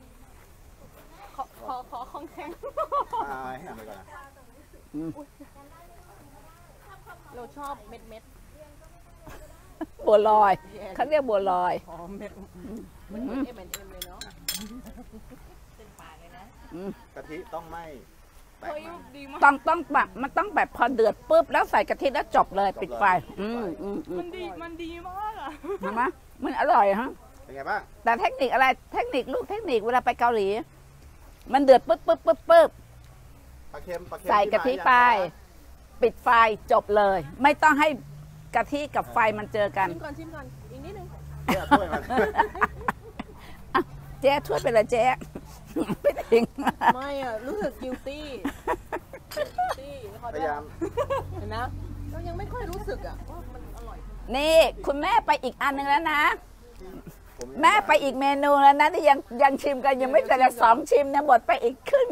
ขอของแข็งให้ทำไปก่อนนะอืมเราชอบเม็ดบัวลอยเขาเรียกบัวลอยๆอ๋อเม็ดมันM&Mเลยเนาะเป็นปากเลยนะกะทิต้องไม่แตกเฮ้ยมันดีมากต้องแบบมันต้องแบบพอเดือดปุ๊บแล้วใส่กะทิแล้วจบเลยปิดไฟมันดีมากอ่ะเห็นไหมมันอร่อยฮะเป็นไงบ้างแต่เทคนิคอะไรเทคนิคเวลาไปเกาหลี มันเดือดปุ๊บปลาเค็มใส่กะทิไป ปิดไฟจบเลย ไม่ต้องให้กะทิกับไฟมันเจอกันชิมก่อนอีกนิดนึงเนี่ยถ้วยมันอ่ะเจ๊ช่วยไปเลยเจ๊ไม่ถึงไม่อ่ะรู้สึก guilty พยายามเห็นนะเรายังไม่ค่อยรู้สึกอ่ะว่ามันอร่อยนี่คุณแม่ไปอีกอันหนึ่งแล้วนะผมแม่ไปอีกเมนูแล้วนะที่ยังชิมกันยังไม่แต่ละ2 ชิมเนี่ยหมดไปอีกครึ่ง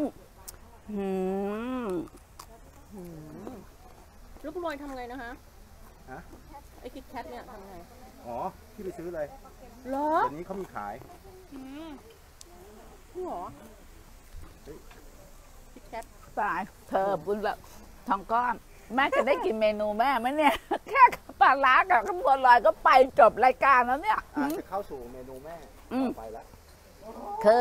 ลูกบอยทำไงนะคะฮะไอ้คิดแคทเนี่ยทำไงอ๋อที่ไปซื้อเลยเหรอเดี๋ยวนี้เขามีขายนี่หรอคิดแคทตายเธอบุญแบบทองก้อนแม่จะได้กินเมนูแม่ไหมเนี่ย แค่ไปร้ากับข้าวบัวลอยก็ไปจบรายการแล้วเนี่ยจะเข้าสู่เมนูแม่อืมต่อไปแล้วคือ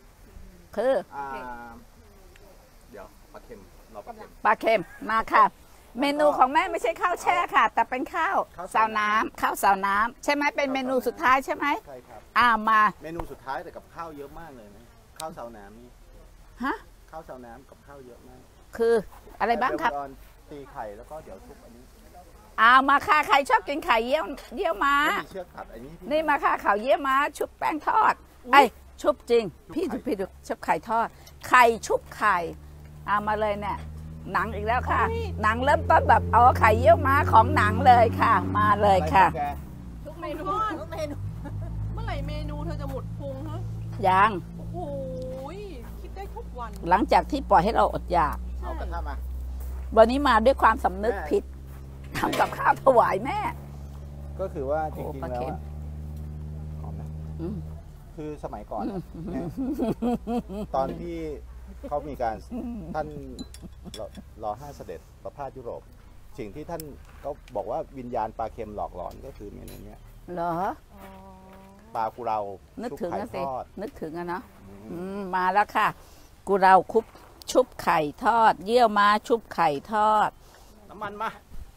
เดี๋ยวปลาเค็มเราปลาเค็มปลาเค็มมาค่ะ เมนูของแม่ไม่ใช่ข้าวแช่ค่ะ แต่เป็นข้าวข้าวซาวน้ำข้าวซาวน้ำใช่ไหมเป็นเมนูสุดท้ายใช่ไหมใช่ครับมาเมนูสุดท้ายแต่กับข้าวเยอะมากเลยนะข้าวซาวน้ำนี่ฮะข้าวซาวน้ำกับข้าวเยอะมากคืออะไรบ้างครับเดี๋ยวตีไข่แล้วก็เดี๋ยวทุบอันนี้มาค่ะใครชอบกินไข่เยี่ยวม้าไม่มีเชือกขัดอันนี้นี่มาค่ะข่าวเยี่ยวม้าชุบแป้งทอดชุบจริง พี่ดูชุบไข่ทอด ไข่ชุบไข่มาเลยเนี่ยหนังอีกแล้วค่ะ หนังเริ่มต้นแบบไข่เยี่ยวม้าของหนังเลยค่ะ มาเลยค่ะแกทุกเมนูทุกเมนู เมื่อไหร่เมนูเธอจะหมดพุงฮะยังโอ้โหคิดได้ทุกวันหลังจากที่ปล่อยให้เราอดอยากเอากระทะมาวันนี้มาด้วยความสำนึกผิดทำกับข้าวถวายแม่ก็คือว่าจโอ้ริงปลาๆแล้วเค็มอะหอมนะอืมคือสมัยก่อนอะตอนที่เขามีการท่านรอ5เสด็จประพาสยุโรป สิ่งที่ท่านก็บอกว่าวิญญาณปลาเค็มหลอกหลอนก็คือเมนูเนี้ยเหรอปลากุเรานึกชุบถึงไข่นะสิทอดนึกถึงอะเนาะอืมมาแล้วค่ะ กูเราชุบไข่ทอด เยี่ยวม้าชุบไข่ทอดน้ำมันมา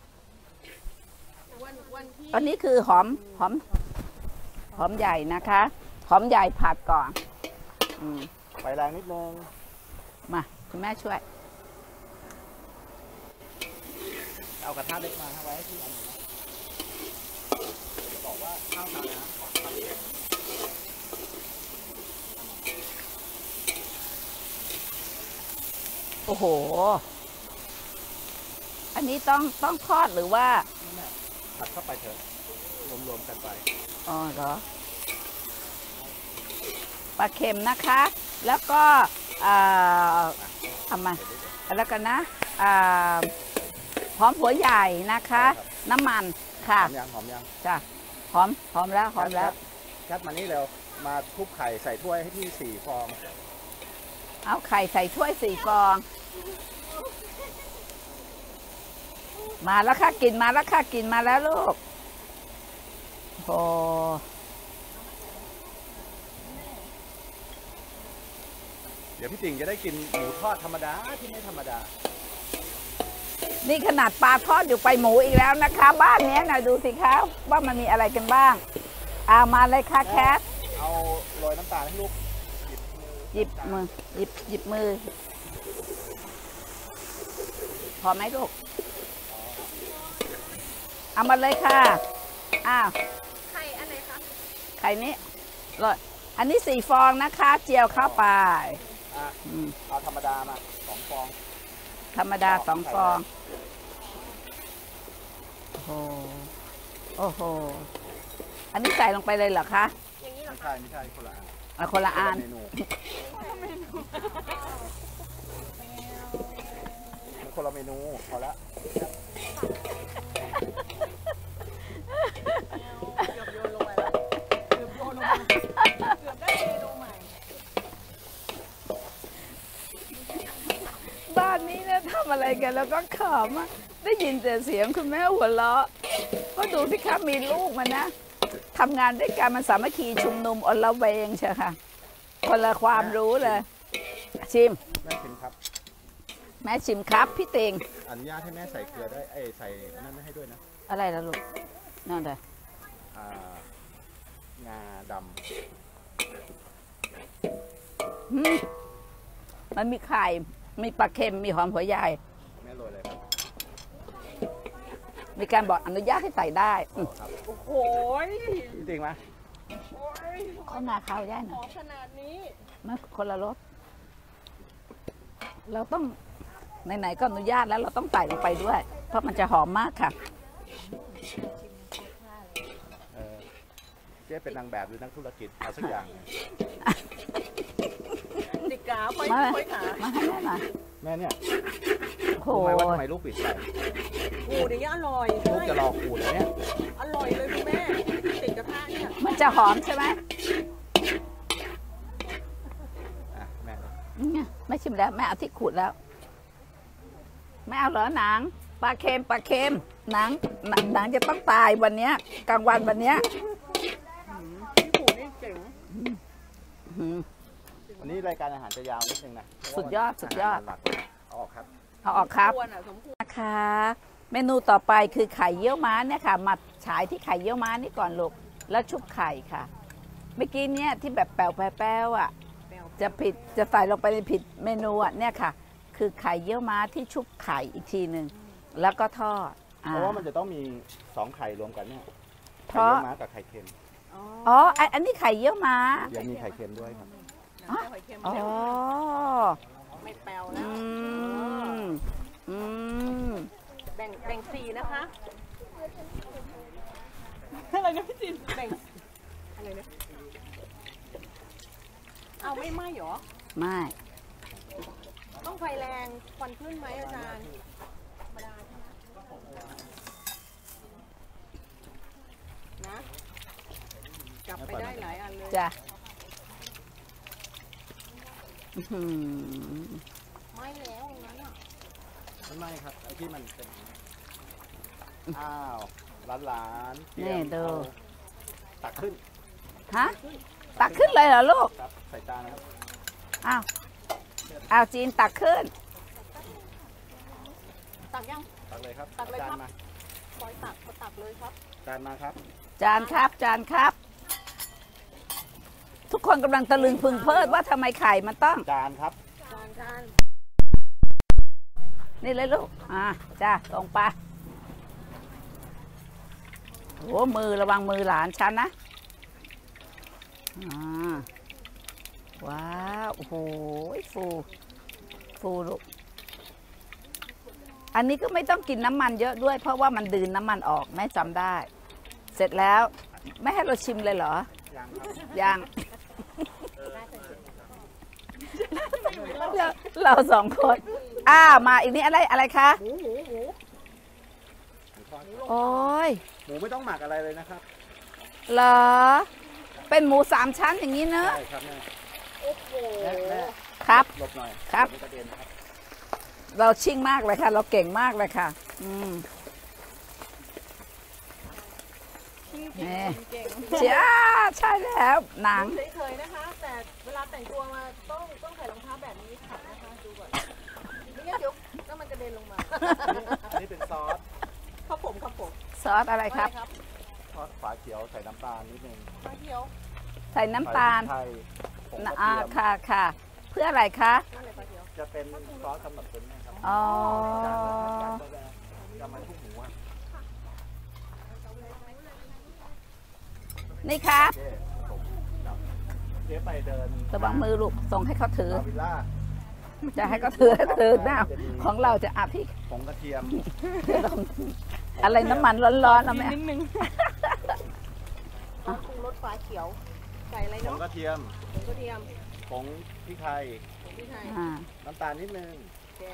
วันที่อันนี้คือหอมใหญ่นะคะ หอมใหญ่ผัดก่อนไฟแรงนิดนึงมาคุณแม่ช่วยเอากระทะเล็กมาไว้ให้ที่อันนี้บอกว่าข้าวซาวน้ำของปลาเค็มโอ้โห อันนี้ต้องทอดหรือว่านั่นแหละผัดเข้าไปเถอะรวมๆกันไปอ๋อเหรอปลาเค็มนะคะ แล้วก็เอามาแล้วกันนะหอมหัวใหญ่นะคะ น้ำมันค่ะหอมยังจ้ะหอมแล้วแคทมานี่เร็ว มาทุบไข่ใส่ถ้วยให้ที่4 ฟองเอาไข่ใส่ถ้วย4 ฟอง มาแล้วค่ะกินมาแล้วค่ะกินมาแล้วลูกโอ้เดี๋ยวพี่ติ่งจะได้กินหมูทอดธรรมดาที่ไม่ธรรมดานี่ขนาดปลาทอดอยู่ไปหมูอีกแล้วนะคะ บ้านนี้นะดูสิคะว่ามันมีอะไรกันบ้างมาเลยค่ะแคทเอาโรยน้ำตาลให้ลูกหยิบมือพอไหมลูกเอามาเลยค่ะไข่อันไหนคะไข่นี้อันนี้4 ฟองนะคะ เจียวเข้าไปเอาธรรมดามา2 ฟองธรรมดา2 ฟองโอ้โหอันนี้ใส่ลงไปเลยเหรอคะอย่างนี้เหรอไม่ใช่คนละอันคนละอันเมนูมันคนละเมนูพอละเกือบโยนลงไปแล้วเกือบโยนลงไปเกือบได้เมนูใหม่บ้านนี้เนี่ยทำอะไรกันแล้วก็ขำอะได้ยินแต่เสียงคุณแม่หัวเราะก็ดูสิคะมีลูกมันนะทำงานด้วยกันมันสามัคคีชุมนุมอลเวงใช่ค่ะคนละความรู้เลยชิมแม่ชิมครับแม่ชิมครับพี่เตงอนุญาตให้แม่ใส่เกลือได้ใส่นั่นให้ด้วยนะอะไรล่ะลูกนั่นเลยงาดมันมีไข่มีปลาเค็มมีหอมหัวใหญ่ำแม่โรยเลยครับมีการบอกอนุญาตให้ใส่ได้ครับโอ้โหจริงไหมข้าวหน้าข้าวได้หนะอมขนาดนี้มันคนละรสเราต้องไหนๆก็อนุญาตแล้วเราต้องใส่ลงไปด้วย เพราะมันจะหอมมากค่ะเจ๊เป็นนางแบบหรือนักธุรกิจเอาสักอย่างติกาไปมาค่อยขามาให้แม่หน่อยแม่เนี่ยโอ้โหรู้ไหมว่าทำไมลูกปิดไฟโอ้เดี๋ยวนี้อร่อยลูกจะรอขูดแล้วเนี่ยอร่อยเลยคุณแม่ติดกระทะเนี่ยมันจะหอมใช่ไหมแม่ไม่ชิมแล้วแม่เอาที่ขูดแล้วแม่เอาเหรอหนังปลาเค็มหนังจะต้องตายวันเนี้ยกลางวันวันเนี้ยพี่ผูนี่เจ๋งวันนี้รายการอาหารจะยาวนิดนึงนะสุดยอดหลักเอาออกครับเอาออกครับควรอ่ะสมควรนะคะเมนูต่อไปคือไข่เยี่ยวม้าเนี่ยค่ะมาฉายที่ไข่เยี่ยวม้านี่ก่อนลูกแล้วชุบไข่ค่ะ เมื่อกี้เนี่ยที่แบบแป๋วๆอ่ะจะใส่ลงไปในผิดเมนูอ่ะเนี่ยค่ะ คือไข่เยี่ยวม้าที่ชุบไข่อีกทีหนึ่งแล้วก็ทอดเพราะว่ามันจะต้องมี2ไข่รวมกันเนี่ยเพไข่ราะเยี่ยวม้ากับไข่เค็มอ๋ออันนี้ไข่เยี่ยวม้ายังมีไข่เค็มด้วยครับน้ำหอยเค็มอ๋อไม่แปลวแล้อืวมอืมแบ่งสีนะคะ อะไรนะพี่จินแบ่งอะไรนะเอาไม่ไหมเหรอไม่ต้องไฟแรงควันขึ้นไหมอาจารย์นะกลับไปได้หลายอันเลยจ้ะอื้อหือไม่แล้วตรงนั้นอ่ะไม่ครับไอ้ที่มันเป็นอ้าวหลานๆเตรียนี่มดูตักขึ้นฮะตักขึ้นเลยเหรอลูกครับใส่จานนะครับอ้าวจีนตักขึ้นตักยังตักเลยครับตักเลยจาครันบมาปล่อยตักเลยครับจานมาครับจานครับ ทุกคนกำลังตะลึงพึงเพลิดว่าทำไมไข่มันต้องจานครับจานนี่เลยลูกจ้าตรงไปโอ้มือระวังมือหลานฉันนะว้าวโอ้โหฟูลูกอันนี้ก็ไม่ต้องกินน้ำมันเยอะด้วย เพราะว่ามันดืนน้ำมันออกแม่จำได้ เสร็จแล้วไม่ให้เราชิมเลยเหรอยังครับยัง เราสองคนมาอีกนี่อะไรคะหมูหมูทอดโอ้ยหมูไม่ต้องหมักอะไรเลยนะครับเหรอ เป็นหมูสามชั้นอย่างนี้เนอะใช่ครับแม่โอ้โหแม่ครับหลบหน่อยครับเดี๋ยวมันกระเด็นนะครับเราชิ่งมากเลยค่ะ เราเก่งมากเลยค่ะ นี่เก่งจ้าใช่แล้วหนังเฉยๆนะคะ แต่เวลาแต่งตัวมาต้องใส่รองเท้าแบบนี้ค่ะนะคะดูก่อนไม่งั้นเดี๋ยวก็มันกระเด็นลงมาอันนี้เป็นซอสครับผมซอสอะไรครับทอดฝาเขียวใส่น้ำตาลนิดนึงปลาเขียวใส่น้ำตาลใส่พริกไทยผงกระเทียมค่ะ เพื่ออะไรคะนั่นเลยปลาเขียวจะเป็นซอสสำหรับตัวนี้ครับอ๋อจะมันทุกหมูอ่ะนี่ครับเจ๊ไปเดินระวังมือลูกส่งให้เขาถือวิลล่าจะให้เขาถือหน้าของเราจะพี่ผงกระเทียมอะไรน้ำมันร้อนๆนะแม่นิดนึงปรุงรสปลาเขียว ใส่อะไรผงเนาะกระเทียมผงกระเทียมผงพริกไทยผงพริกไทยน้ำตาลนิดนึงแก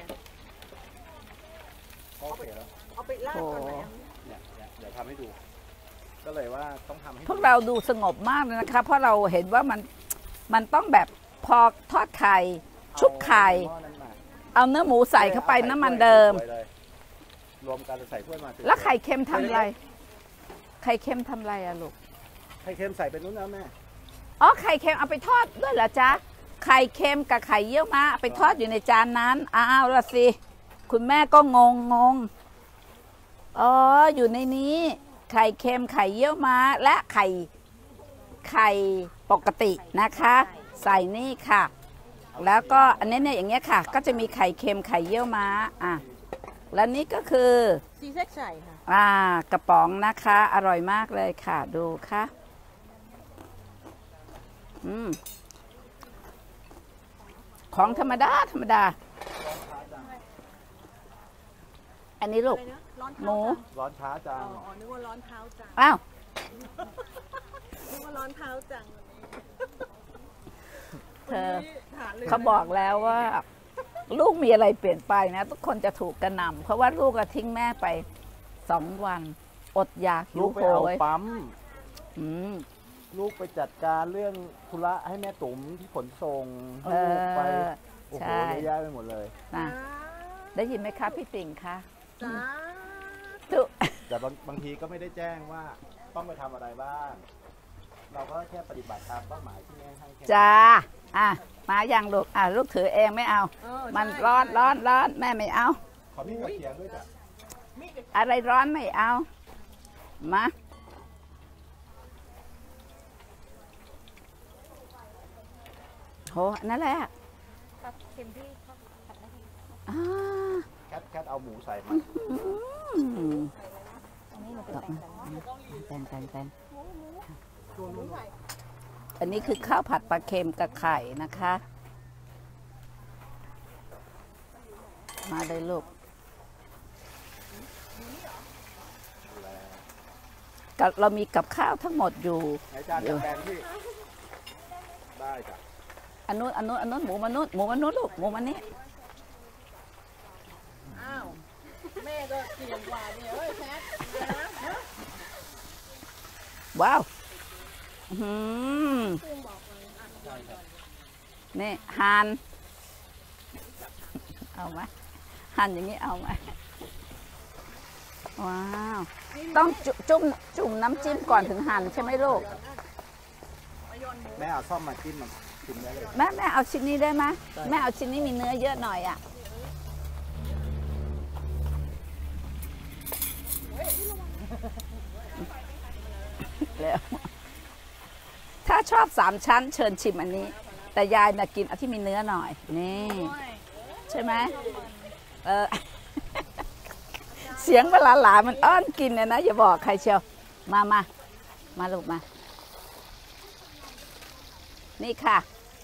โอเคแล้วเอาไปราดก่อนไหนอะเนี่ยเดี๋ยวทำให้ดู ก็เลยว่าต้องทำให้พวกเราดูสงบมากเลยนะคะ เพราะเราเห็นว่ามันต้องแบบพอทอดไข่ ชุบไข่หม้อนั้นมาเอาเนื้อหมูใส่เข้าไปน้ำมันเดิมสวยๆลยรวมกันใส่ถ้วยมาแล้วไข่เค็มทำอะไร ไข่เค็มทำอะไรอะลูกไข่เค็มใส่เป็นนู้นแล้วแม่อ๋อไข่เค็มเอาไปทอดด้วยเหรอจ๊ะ ไข่เค็มกับไข่เยี่ยวม้าเอาไปทอดอยู่ในจานนั้นอ้าวละสิคุณแม่ก็งงอ๋ออยู่ในนี้ ไข่เค็มไข่เยี่ยวม้าและไข่ปกตินะคะ ใส่นี่ค่ะ แล้วก็อันนี้เนี่ยอย่างเงี้ยค่ะ ก็จะมีไข่เค็มไข่เยี่ยวม้าแล้วนี่ก็คือซีเซ็กใส่ค่ะกระป๋องนะคะอร่อยมากเลยค่ะดูค่ะของธรรมดาอันนี้ลูกอะไรนะร้อนหเท้ามูร้อนช้าจัจังงอ๋อนึกว่าร้อนเท้าจังอ้าวนึกว่าร้อนเท้าจังเธอวันนี้ถามเลยเขาบอกแล้วว่า ลูกมีอะไรเปลี่ยนไปนะ ทุกคนจะถูกกระหน่ำเพราะว่าลูกทิ้งแม่ไป2 วัน อดอยากหิลูวกไปโหเอายปั๊มอืมลูกไปจัดการเรื่องธุระให้แม่ตุ๋มที่ขนส่งให้ลูกไป โอ้โหใช่เยอะแยะไปหมดเลยนะได้ยินไหมคะพี่ติ่งคะจ้าตุแต่บางทีก็ไม่ได้แจ้งว่าต้องไปทำอะไรบ้าง เราก็แค่ปฏิบัติตามเป้าหมายที่แม่ให้แค่นั้นจ้ามาอย่างลูกลูกถือเองไม่เอา มันร้อนแม่ไม่เอาขอมีกับเคียงด้วยจ้ะอะไรร้อนไม่เอามาโหนั่นแหละกับเค็มที่เขาผัดได้อ่าแคทเอาหมูใส่มาอืมตรงนี้หนูไปแต่งกันแต่งอันนี้คือข้าวผัดปลาเค็มกับไข่นะคะ มาเลยลูกกับเรามีกับข้าวทั้งหมดอยู่ไหนจานแดงที่ได้จ้ะอันนู้นหมูมันนู้นลูกหมูมันนี่อ้าวแม่ก็เสี่ยงกว่าเนี่ยเอ้ยแพทนะว้าวอื้อหือนี่หั่นเอาไหมหั่นอย่างนี้เอาไหมว้าวต้องจุ่มน้ำจิ้มก่อนถึงหั่นใช่ไหมลูกแม่เอาซ่อมมาจิ้มมันกินได้เลยแม่เอาชิ้นนี้ได้ไหมแม่เอาชิ้นนี้มีเนื้อเยอะหน่อยอ่ะแล้วถ้าชอบ3 ชั้นเชิญชิมอันนี้ แต่ยายน่ะกินเอาที่มีเนื้อหน่อยนี่ใช่ไหมเสียงเวลาหลานมันอ้อนกินเนี่ยนะอย่าบอกใครเชียวมาลูกมานี่ค่ะ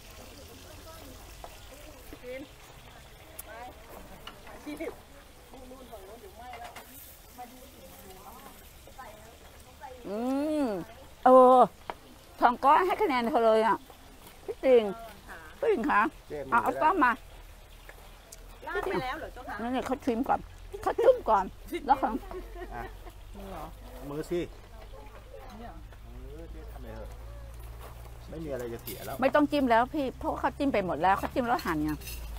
ทองก้อนให้คะแนนเธอเลยอ่ะพี่ติงค่ะเจ๊เอาต้มมาลาดไปแล้วเหรอเจ้าคะนี่เขาชิมก่อนเขาจุ่มก่อนแล้วเขามือสิเจ๊ทำไมเถอะไม่มีอะไรจะเสียแล้วไม่ต้องจิ้มแล้วพี่เพราะเขาจิ้มไปหมดแล้วเขาจิ้มแล้วหั่นไง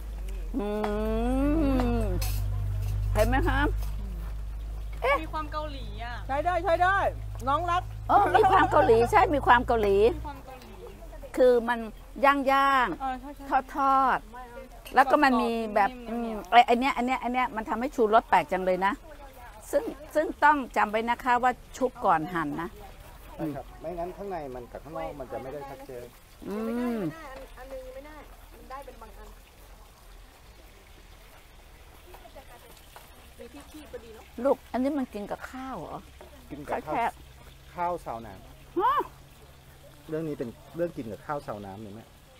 เห็นไหมครับมีความเกาหลีอ่ะใช้ได้น้องรักมีความเกาหลีใช่มีความเกาหลีความเกาหลีคือมันย่างใช่ทอดแล้วก็มันมีแบบไอเนี้ยมันทำให้ชูรสแปลกจังเลยนะซึ่งต้องจำไว้นะคะว่าชุบก่อนหั่นนะใช่ครับไม่งั้นข้างในมันกับข้างนอกมันจะไม่ได้ชัดเจนอันนึงไม่ได้มันได้เป็นบางอันมีที่ขี้พอดีเนาะลูกอันนี้มันกินกับข้าวเหรอกินกับแค่ข้าวซาวน้ำเรื่องนี้เป็นเรื่องกินกับข้าวซาวน้ำเลยไหม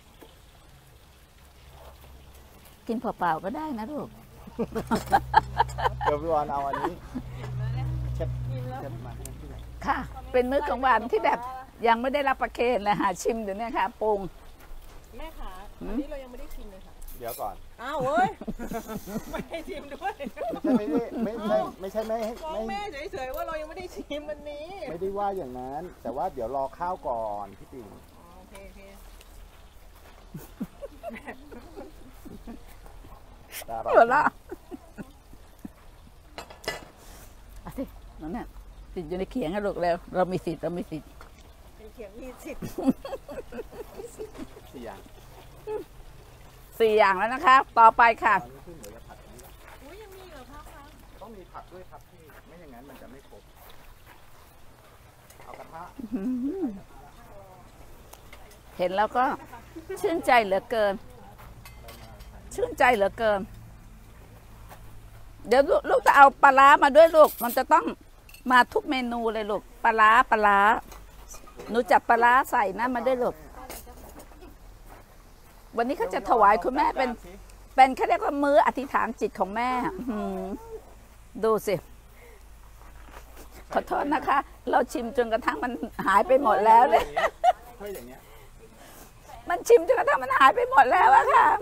กินเปล่าๆก็ได้นะลูกเดี๋ยวพี่วอนเอาอันนี้เช็ดมาให้พี่หน่อยค่ะ เป็นมื้อกลางวันที่แบบยังไม่ได้รับประเคนเลยหาชิมเดี๋ยวนี้ค่ะปรุงแม่ขาอันนี้เรายังไม่ได้ชิมเลยค่ะเดี๋ยวก่อนอ้าวเว้ยไม่ให้ชิมด้วยไม่ใช่ไม่ฟ้องแม่เฉยๆว่าเรายังไม่ได้ชิมวันนี้ไม่ได้ว่าอย่างนั้น แต่ว่าเดี๋ยวรอข้าวก่อนพี่ติ๋งโอเคหมดละเอาสินั่นเนี่ยติดอยู่ในเขียงอะลูกแล้วเรามีสิทธิ์เป็นเขียงมีสิทธิ์ 4 อย่าง 4 อย่างแล้วนะคะ ต่อไปค่ะตอนนี้ขึ้นเดี๋ยวจะผัดนี้อุ้ยยังมีเหรอคะต้องมีผักด้วยครับพี่ไม่อย่างนั้นมันจะไม่ครบเอากระทะเห็นแล้วก็ชื่นใจเหลือเกิน ชื่นใจเหลือเกิน เดี๋ยวลูกจะเอาปลาร้ามาด้วยลูกมันจะต้องมาทุกเมนูเลยลูกปลาร้าหนูจับปลาร้าใส่นะมาด้วยลูกวันนี้เขาจะถวายคุณแม่เป็นเขาเรียกว่ามื้ออธิษฐานจิตของแม่ดูสิขอโทษนะคะ เราชิมจนกระทั่งมันหายไปหมดแล้วเนี่ยถ้าอย่างเงี้ยมันชิมจนกระทั่งมันหายไปหมดแล้วอะค่ะ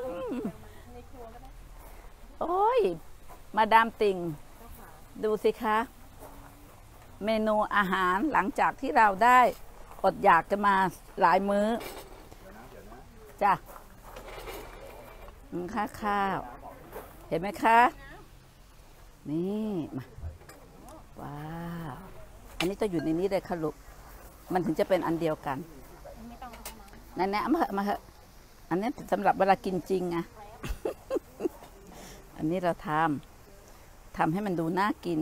โอ้ยมาดามติ่งดูสิคะเมนูอาหารหลังจากที่เราได้อดอยากกันมาหลายมื้อจ้ะข้าวเห็นไหมคะนี่มาว้าวอันนี้ต้องอยู่ในนี้เลยค่ะลูกมันถึงจะเป็นอันเดียวกันนั่นแหละมาเถอะอันนี้สำหรับเวลากินจริงไง อันนี้เราทำให้มันดูน่ากิน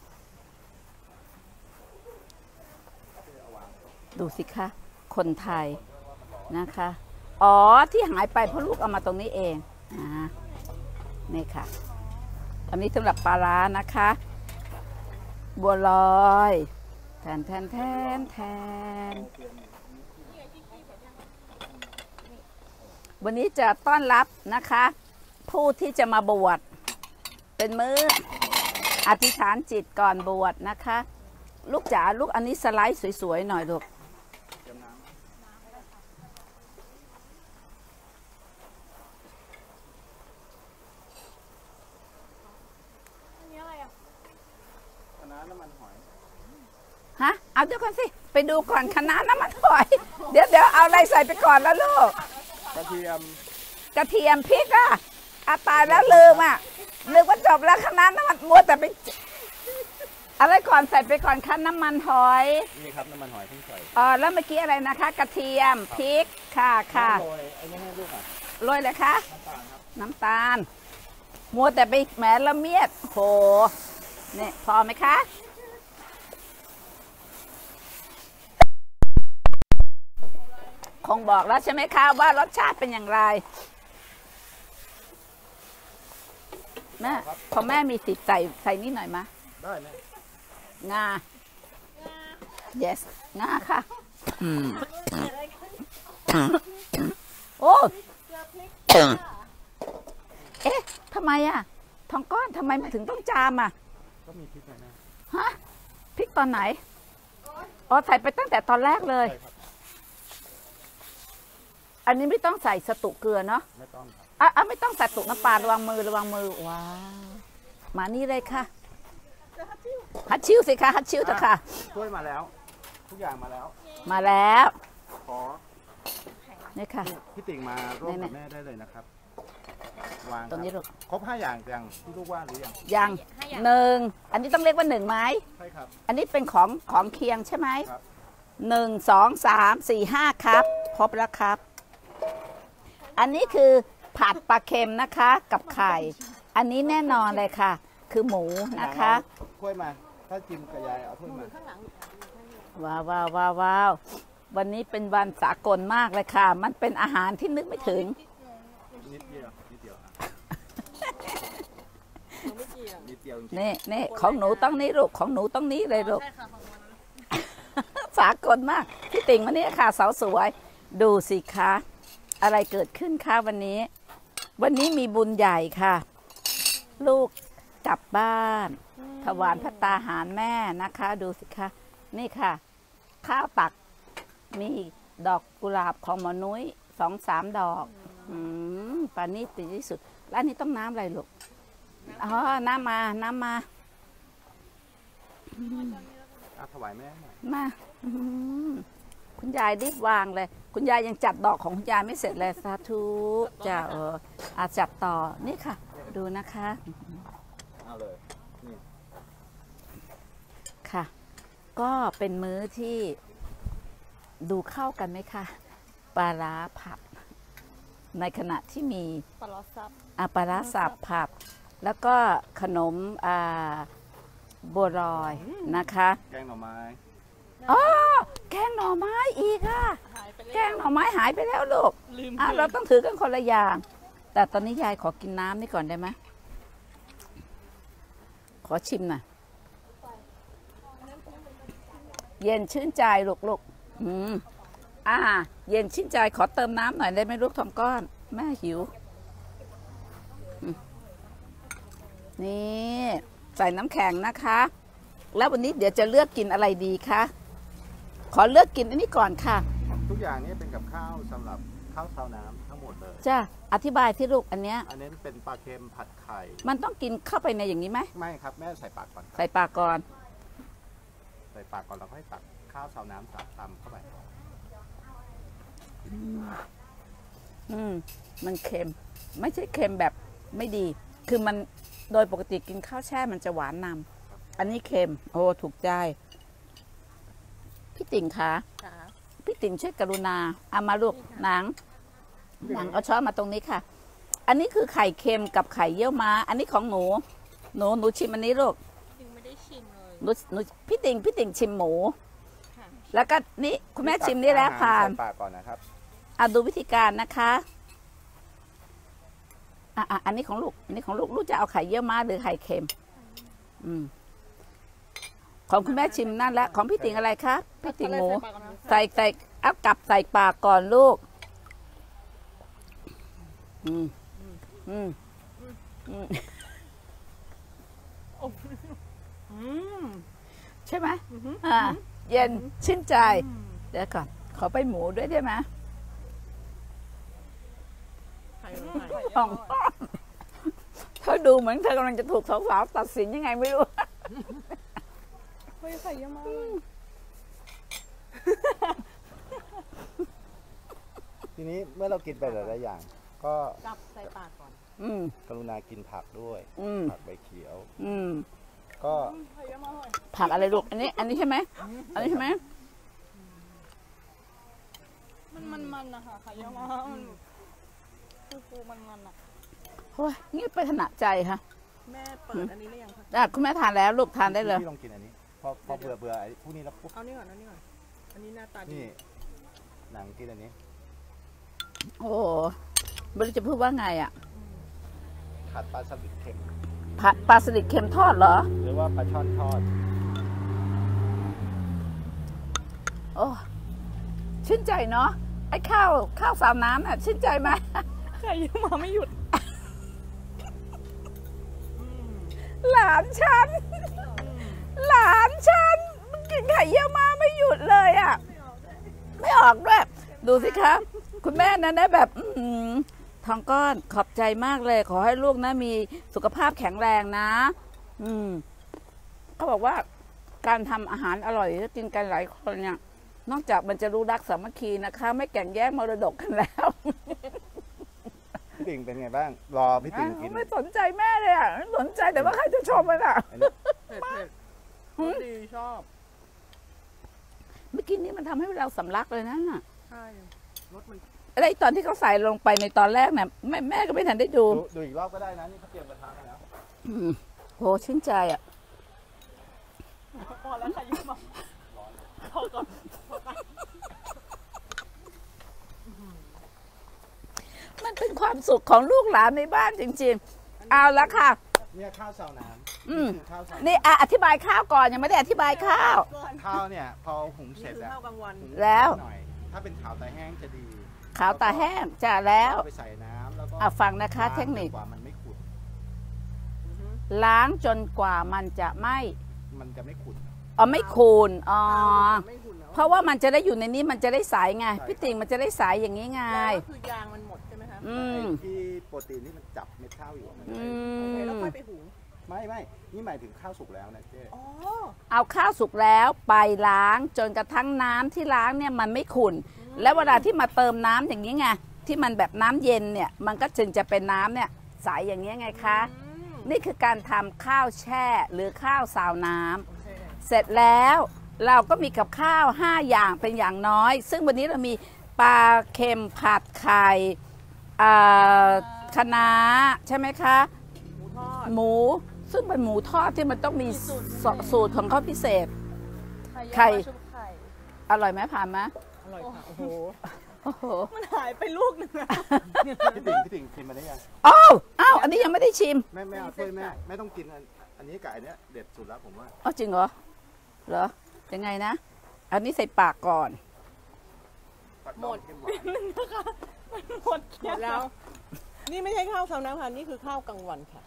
ดูสิคะคนไทยนะคะอ๋อที่หายไปเพราะลูกเอามาตรงนี้เองนี่ค่ะอันนี้สำหรับปลาร้านะคะบัวลอยแทนวันนี้จะต้อนรับนะคะผู้ที่จะมาบวชเป็นมื้ออธิษฐานจิตก่อนบวชนะคะลูกจ๋าลูกอันนี้สไลด์สวยๆหน่อยลูกฮะเอาเดี๋ยวก่อนสิไปดูก่อนคณะน้ำมันหอยเดี๋ยวเอาอะไรใส่ไปก่อนแล้วลูกกระเทียมพริกตายแล้วลืมว่าจบแล้วคณะน้ำมันมัวแต่ไปอะไรก่อนใส่ไปก่อนคะน้ำมันหอยนี่ครับน้ำมันหอยเพิ่งใส่แล้วเมื่อกี้อะไรนะคะกระเทียมพริกค่ะโรยไอ้นี่ให้ลูกโรยเลยคะน้ำตาลมัวแต่ไปแหมละเมียดโหนี่พอไหมคะคงบอกแล้วใช่ไหมคะว่ารสชาติเป็นอย่างไรแม่พอแม่มีสิทธิ์ใส่นิดหน่อยมะได้ไหมงา yes งาค่ะโอ้เอ๊ะทำไมทองก้อนทำไมมันถึงต้องจามก็มีพริกนะฮะพริกตอนไหนใส่ไปตั้งแต่ตอนแรกเลยอันนี้ไม่ต้องใส่สตุเกลือเนาะไม่ต้องไม่ต้องใส่ตุน้ำปลาระวังมือว้าวมานี่เลยค่ะฮัตชิวสิคะฮัตชิวเถอะค่ะช่วยมาแล้วทุกอย่างมาแล้วขอนี่ค่ะพี่ติ่งมาร่วมกับแม่ได้เลยนะครับวางตรงนี้ลูกครบ5 อย่างยังที่ลูกว่าหรือยัง1อันนี้ต้องเรียกว่า1ไหมใช่ครับอันนี้เป็นของเคียงใช่ไหมครับ1 2 3 4 5ครับครบแล้วครับอันนี้คือผัดปลาเค็มนะคะกับไข่อันนี้แน่นอนเลยค่ะคือหมูนะคะถ้วยมาถ้าจิ้มกับยายเอาถ้วยมาว้าววันนี้เป็นวันสากลมากเลยค่ะมันเป็นอาหารที่นึกไม่ถึงนิดเดียวนี่ของหนูต้องนี้ลูกของหนูต้องนี้เลยลูกสากลมากพี่ติ่งวันนี้ค่ะสาวสวยดูสิคะอะไรเกิดขึ้นคะวันนี้มีบุญใหญ่ค่ะลูกกลับบ้านถวายพระตาหารแม่นะคะดูสิคะนี่ค่ะข้าวตักมีดอกกุหลาบของหมอนุ้ย2-3 ดอกปานี่ตีที่สุดแล้วนี้ต้องน้ำอะไรลูกน้ำมาถวายแม่มาคุณยายรีบวางเลยคุณยายยังจัดดอกของคุณยายไม่เสร็จเลยสาธุจะจัดต่อนี่ค่ะดูนะคะเอาเลยนี่ค่ะก็เป็นมื้อที่ดูเข้ากันไหมคะปลาร้าผัดในขณะที่มีปลาร้าสับผัดแล้วก็ขนมบัวลอยนะคะแกงหน่อไม้แกงหน่อไม้อีกแกงหน่อไม้หายไปแล้วลูกเราต้องถือกันคนละอย่างแต่ตอนนี้ยายขอกินน้ำนี่ก่อนได้ไหมขอชิมหน่อยเย็นชื่นใจลูกเย็นชื่นใจขอเติมน้ำหน่อยได้ไหมลูกทองก้อนแม่หิวนี่ใส่น้ำแข็งนะคะแล้ววันนี้เดี๋ยวจะเลือกกินอะไรดีคะขอเลือกกินอันนี้ก่อนค่ะทุกอย่างนี้เป็นกับข้าวสำหรับข้าวซาวน้ำทั้งหมดเลยจ้าอธิบายที่ลูกอันนี้เป็นปลาเค็มผัดไข่มันต้องกินเข้าไปในอย่างนี้ไหมไม่ครับแม่ใส่ปากก่อนใส่ปากก่อนแล้วค่อยตักข้าวซาวน้ำตำเข้าไปมันเค็มไม่ใช่เค็มแบบไม่ดีคือมันโดยปกติกินข้าวแช่มันจะหวานนำอันนี้เค็ม โอ้ถูกใจพี่ติ่งคะค่ะพี่ติ่งช่วยกรุณาเอามาลูกหนังเอาช้อนมาตรงนี้ค่ะ อันนี้คือไข่เค็มกับไข่เยี่ยวม้า อันนี้ของหนูชิมอันนี้ลูกยังไม่ได้ชิมเลยหนูพี่ติ่งชิมหมูค่ะแล้วก็นี่คุณแม่ชิมนี่แล้วผ่านใส่ปากก่อนนะครับดูวิธีการนะคะอันนี้ของลูกลูกจะเอาไข่เยี่ยวม้าหรือไข่เค็มของคุณแม่ชิมนั่นแล้วของพี่ติ่งอะไรคะพี่ติ่งหมูใส่เอากลับใส่ปากก่อนลูกใช่ไหมเย็นชื่นใจเดี๋ยวก่อนขอไปหมูด้วยได้ไหมเธอดูเหมือนเธอกำลังจะถูกสาวๆตัดสินยังไงไม่รู้เฮ้ยไข่เยอะมากทีนี้เมื่อเรากินไปหลายๆอย่าง ก็จับใส่ปากก่อนกรุณากินผักด้วยผักใบเขียวก็ไข่เยอะมากเลยผักอะไรลูกอันนี้ใช่ไหมอันนี้ใช่ไหมมันนะคะไข่เยอะมากฟูมันอ่ะโอ้ยเงียบไปถนัดใจค่ะแม่เปิดอันนี้ได้ยังคะคุณแม่ทานแล้วลูกทานได้เลยพี่ลองกินอันนี้พอเบื่อไอ้พวกนี้แล้วปุ๊บเอานี่ก่อนอันนี้หน้าตาดีนี่หนังกินอันนี้โอ้ไม่รู้จะพูดว่าไงอ่ะผัดปลาสลิดเค็มผัดปลาสลิดเค็มทอดเหรอหรือว่าปลาช่อนทอดโอ้ชื่นใจเนาะไอ้ข้าวสาวน้ำน่ะชื่นใจไหมไข่เยอะมาไม่หยุดหลานฉันมันกินไข่เยี่ยวมาไม่หยุดเลยอ่ะไม่ออกด้วยดูสิคะคุณแม่นะแบบทองก้อนขอบใจมากเลยขอให้ลูกนะมีสุขภาพแข็งแรงนะเขาบอกว่าการทำอาหารอร่อยถ้ากินกันหลายคนเนี่ยนอกจากมันจะรู้รักสามัคคีนะคะไม่แข่งแย่งมรดกกันแล้วพี่ติ่งเป็นไงบ้าง รอพี่ติ่งกินไม่สนใจแม่เลยอ่ะไม่สนใจแต่ว่าใครจะชมมันอ่ะเผ็ดดีชอบเมื่อกี้นี้มันทำให้เราสำลักเลยนั่นน่ะใช่รสมันอะไรตอนที่เขาใส่ลงไปในตอนแรกเนี่ยแม่ก็ไม่ทันได้ดูดูอีกรอบก็ได้นะนี่เขาเตรียมกระทะมาแล้วโหชื่นใจอ่ะพอแล้วไข่เยอะมากพอก่อนมันเป็นความสุขของลูกหลานในบ้านจริงๆ เอาละค่ะเนี่ยข้าวซาวน้ำอืมคือข้าวซาวนี่อธิบายข้าวก่อนยังไม่ได้อธิบายข้าวข้าวเนี่ยพอหุงเสร็จคือแล้วข้าวกลางวันหุงแล้วหน่อยถ้าเป็นขาวตาแห้งจะดีขาวตาแห้งจ้าแล้วเอาไปใส่น้ำแล้วก็ฟังนะคะเทคนิคล้างจกว่ามันไม่ขุ่นล้างจนกว่ามันจะไม่มันจะไม่ขุ่นไม่คูณอ๋อไม่หุ่นแล้วเพราะว่ามันจะได้อยู่ในนี้มันจะได้ใสไงพี่ติ่งมันจะได้ใสอย่างนี้ไงคือยางมันหมดใช่ไหมคะไอ้ที่โปรตีนที่มันจับเม็ดข้าวอยู่มันจะได้แล้วค่อยไปหุงไม่นี่หมายถึงข้าวสุกแล้วนะเจ๊อ๋อเอาข้าวสุกแล้วไปล้างจนกระทั่งน้ำที่ล้างเนี่ยมันไม่ขุ่นแล้วเวลาที่มาเติมน้ำอย่างนี้ไงที่มันแบบน้ำเย็นเนี่ยมันก็จึงจะเป็นน้ำเนี่ยใสอย่างนี้ไงคะนี่คือการทำข้าวแช่หรือข้าวซาวน้ำเสร็จแล้วเราก็มีกับข้าว5อย่างเป็นอย่างน้อยซึ่งวันนี้เรามีปลาเค็มผัดไข่คะน้าใช่ไหมคะหมูทอดหมูซึ่งเป็นหมูทอดที่มันต้องมีสูตรของเขาพิเศษ ไข่ชุบไข่อร่อยไหมผ่านไหมอร่อยค่ะ โอ้โหโอ้โหมันหายไปลูกหนึ่งอะพี่ติ่งชิมมาได้ยังอ้าวอันนี้ยังไม่ได้ชิมแม่เอาถ้วยแม่ต้องกินอันนี้กับอันเนี้ยเด็ดสุดแล้วผมว่าจริงเหรอยังไงนะอันนี้ใส่ปากก่อนหมดหมดแล้ว นี่ไม่ใช่ข้าวซาวน้ำค่ะนี่คือข้าวกลางวันค่ะ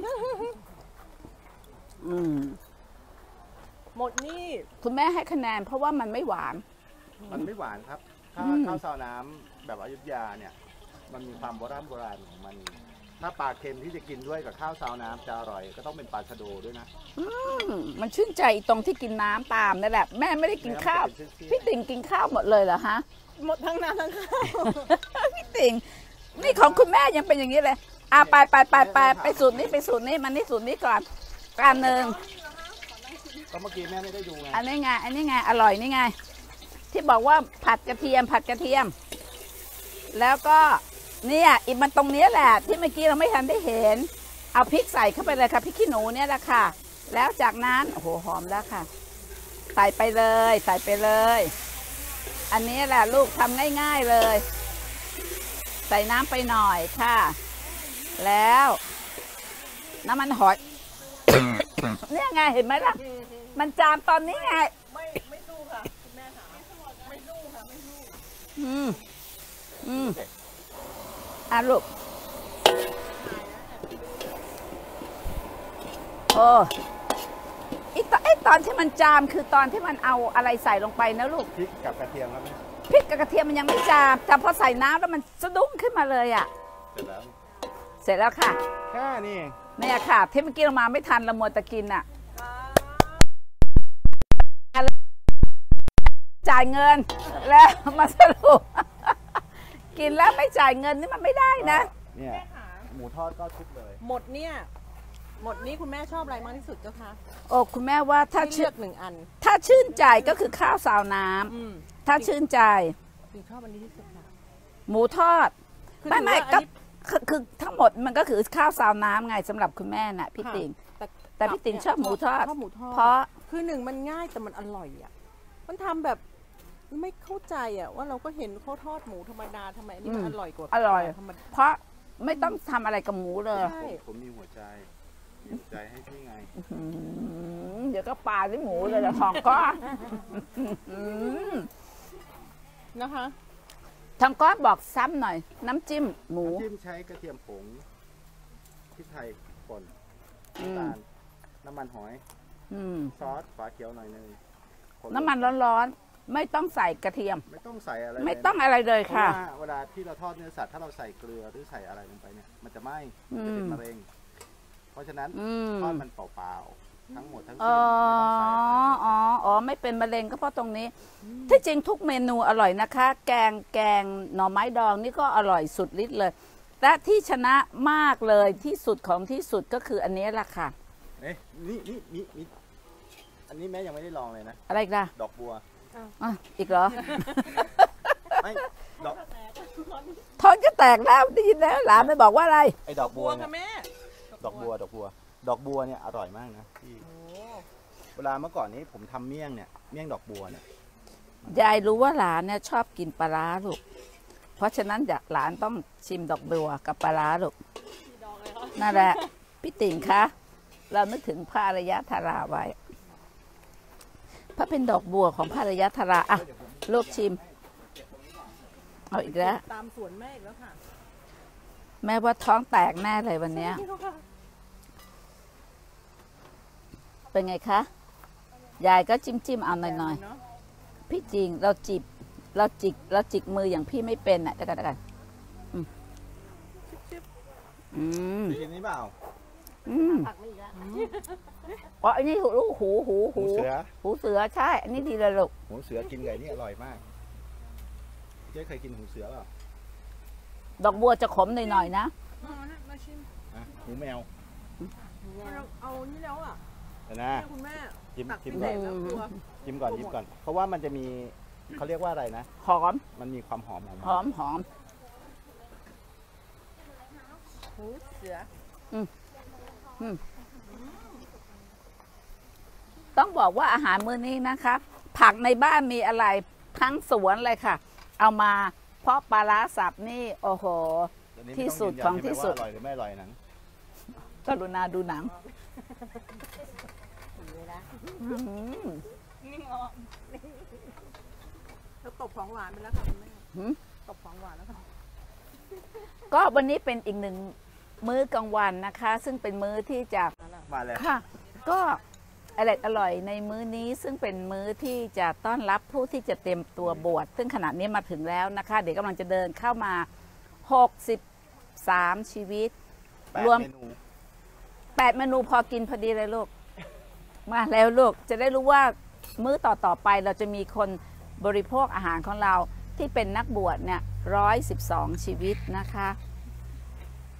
หมดนี่คุณแม่ให้คะแนนเพราะว่ามันไม่หวานมันไม่หวานครับข้าวซาวน้ำแบบอยุธยาเนี่ยมันมีความโบราณของมัน ถ้าปลาเค็มที่จะกินด้วยกับข้าวซาวน้ำจะอร่อยก็ต้องเป็นปลาชะโดด้วยนะมันชื่นใจตรงที่กินน้ำตามนั่นแหละแม่ไม่ได้กินข้าวพี่ติ่งกินข้าวหมดเลยเหรอฮะหมดทั้งน้ำทั้งข้าวพี่ติ่งนี่ของคุณแม่ยังเป็นอย่างนี้เลยไปสูตรนี้ไปสูตรนี้มันนี่สูตรนี้ก่อนอันหนึ่งก็เมื่อกี้แม่ไม่ได้ดูไงอันนี้ไงอร่อยนี่ไงที่บอกว่าผัดกระเทียม แล้วก็เนี่ยอีกมันตรงนี้แหละที่เมื่อกี้เราไม่ทันได้เห็นเอาพริกใส่เข้าไปเลยค่ะพริกขี้หนูเนี่ยแหละค่ะแล้วจากนั้นโอ้โหหอมแล้วค่ะใส่ไปเลยอันนี้แหละลูกทำง่ายๆเลยใส่น้ำไปหน่อยค่ะแล้วน้ำมันหอย เนี่ยไงเห็นไหมล่ะมันจามตอนนี้ไงไม่ดูค่ะคุณแม่ค่ะไม่ดูค่ะไม่ดูลูกโอ้ไอตอนที่มันจามคือตอนที่มันเอาอะไรใส่ลงไปนะลูกพริกกับกระเทียมครับแม่พริกกับกระเทียมมันยังไม่จามแต่พอใส่น้ำแล้วมันสะดุ้งขึ้นมาเลยอ่ะเสร็จแล้วค่ะแค่นี้เนี่ยค่ะที่เมื่อกี้เรามาไม่ทันเรามัวแต่กินอ่ะจ่ายเงินแล้วมาสรุปกินแล้วไม่จ่ายเงินนี่มันไม่ได้นะเนี่ยหมูทอดก็ชุบเลยหมดนี้คุณแม่ชอบอะไรมากที่สุดเจ้าคะโอ้คุณแม่ว่าถ้าเลือก1 อันถ้าชื่นใจก็คือข้าวซาวน้ำถ้าชื่นใจชอบอันนี้ที่สุดค่ะหมูทอดไม่ก็คือทั้งหมดมันก็คือข้าวซาวน้ำไงสำหรับคุณแม่น่ะพี่ติ๋งแต่พี่ติ๋งชอบหมูทอดเพราะคือ1มันง่ายแต่มันอร่อยอ่ะมันทำแบบไม่เข้าใจอ่ะว่าเราก็เห็นเขาทอดหมูธรรมดาทำไมนี่มันอร่อยกว่าอร่อยเพราะไม่ต้องทำอะไรกับหมูเลยผมมีหัวใจให้พี่ไงเดี๋ยวก็ปลาที่หมูเลยละของก็นะคะทางก้อนบอกซ้ำหน่อยน้ำจิ้มหมูน้ำจิ้มใช้กระเทียมผงพริกไทยป่นน้ำตาลน้ำมันหอยซอสฝาเขียวหน่อยนึงน้ำมันร้อนๆไม่ต้องใส่กระเทียมไม่ต้องใส่อะไรไม่ต้องอะไรเลยค่ะเวลาที่เราทอดเนื้อสัตว์ถ้าเราใส่เกลือหรือใส่อะไรลงไปเนี่ยมันจะไหม้จะเป็นมะเร็งเพราะฉะนั้นทอดมันเปล่าๆทั้งหมดทั้งสิ้นไม่เป็นมะเร็งก็เพราะตรงนี้ที่จริงทุกเมนูอร่อยนะคะแกงหน่อไม้ดองนี่ก็อร่อยสุดฤทธิ์เลยและที่ชนะมากเลยที่สุดของที่สุดก็คืออันนี้แหละค่ะนี่อันนี้แม่ยังไม่ได้ลองเลยนะอะไรกันดอกบัวอีกเหรอไม่ดอกท้องจะแตกแล้วได้ยินแล้วหลานไม่บอกว่าอะไรไอ้ดอกบัวเนี่ยดอกบัวเนี่ยอร่อยมากนะพี่เวลาเมื่อก่อนนี้ผมทำเมี่ยงดอกบัวเนี่ยยายรู้ว่าหลานเนี่ยชอบกินปลาร้าลูกเพราะฉะนั้นหลานต้องชิมดอกบัวกับปลาร้าลูกนั่นแหละพี่ติ๋งคะเรานึกถึงพระอริยธาราไว้พระเป็นดอกบัวของพระอริยธาราอ่ะลูกชิมเอาอีกแล้วตามสวนแม่อีกแล้วค่ะแม่ว่าท้องแตกแน่เลยวันนี้เป็นไงคะยายก็จิ้มเอาหน่อยพี่จริงเราจิกมืออย่างพี่ไม่เป็นอ่ะเดี๋ยวกันกินนี้เปล่าอันนี้หูเสือใช่อันนี้ดีเลยลูกหูเสือกินไก่นี่อร่อยมากเจ๊เคยกินหูเสือเปล่าดอกบัวจะขมหน่อยนะมาชิมหูแมวเอานี่แล้วอ่ะนะคุณแม่จิ้มก่อนเพราะว่ามันจะมีเขาเรียกว่าอะไรนะหอมมันมีความหอมหูเสือต้องบอกว่าอาหารมื้อนี้นะคะผักในบ้านมีอะไรทั้งสวนเลยค่ะเอามาเพราะปลาร้าสับนี่โอ้โหที่สุดของที่สุดอร่อยหรือไม่อร่อยหนังกรุณาดูหนังแล้วตบของหวานไปแล้วค่ะแม่ตบของหวานแล้วค่ะก็วันนี้เป็นอีกหนึ่งมื้อกลางวันนะคะซึ่งเป็นมื้อที่จะมาแล้วค่ะก็อร่อยในมื้อนี้ซึ่งเป็นมื้อที่จะต้อนรับผู้ที่จะเตรียมตัวบวชซึ่งขณะนี้มาถึงแล้วนะคะเดี๋ยวกำลังจะเดินเข้ามา63ชีวิตรวม8เมนูพอกินพอดีเลยลูกมาแล้วลูกจะได้รู้ว่ามื้อต่อไปเราจะมีคนบริโภคอาหารของเราที่เป็นนักบวชเนี่ย112ชีวิตนะคะ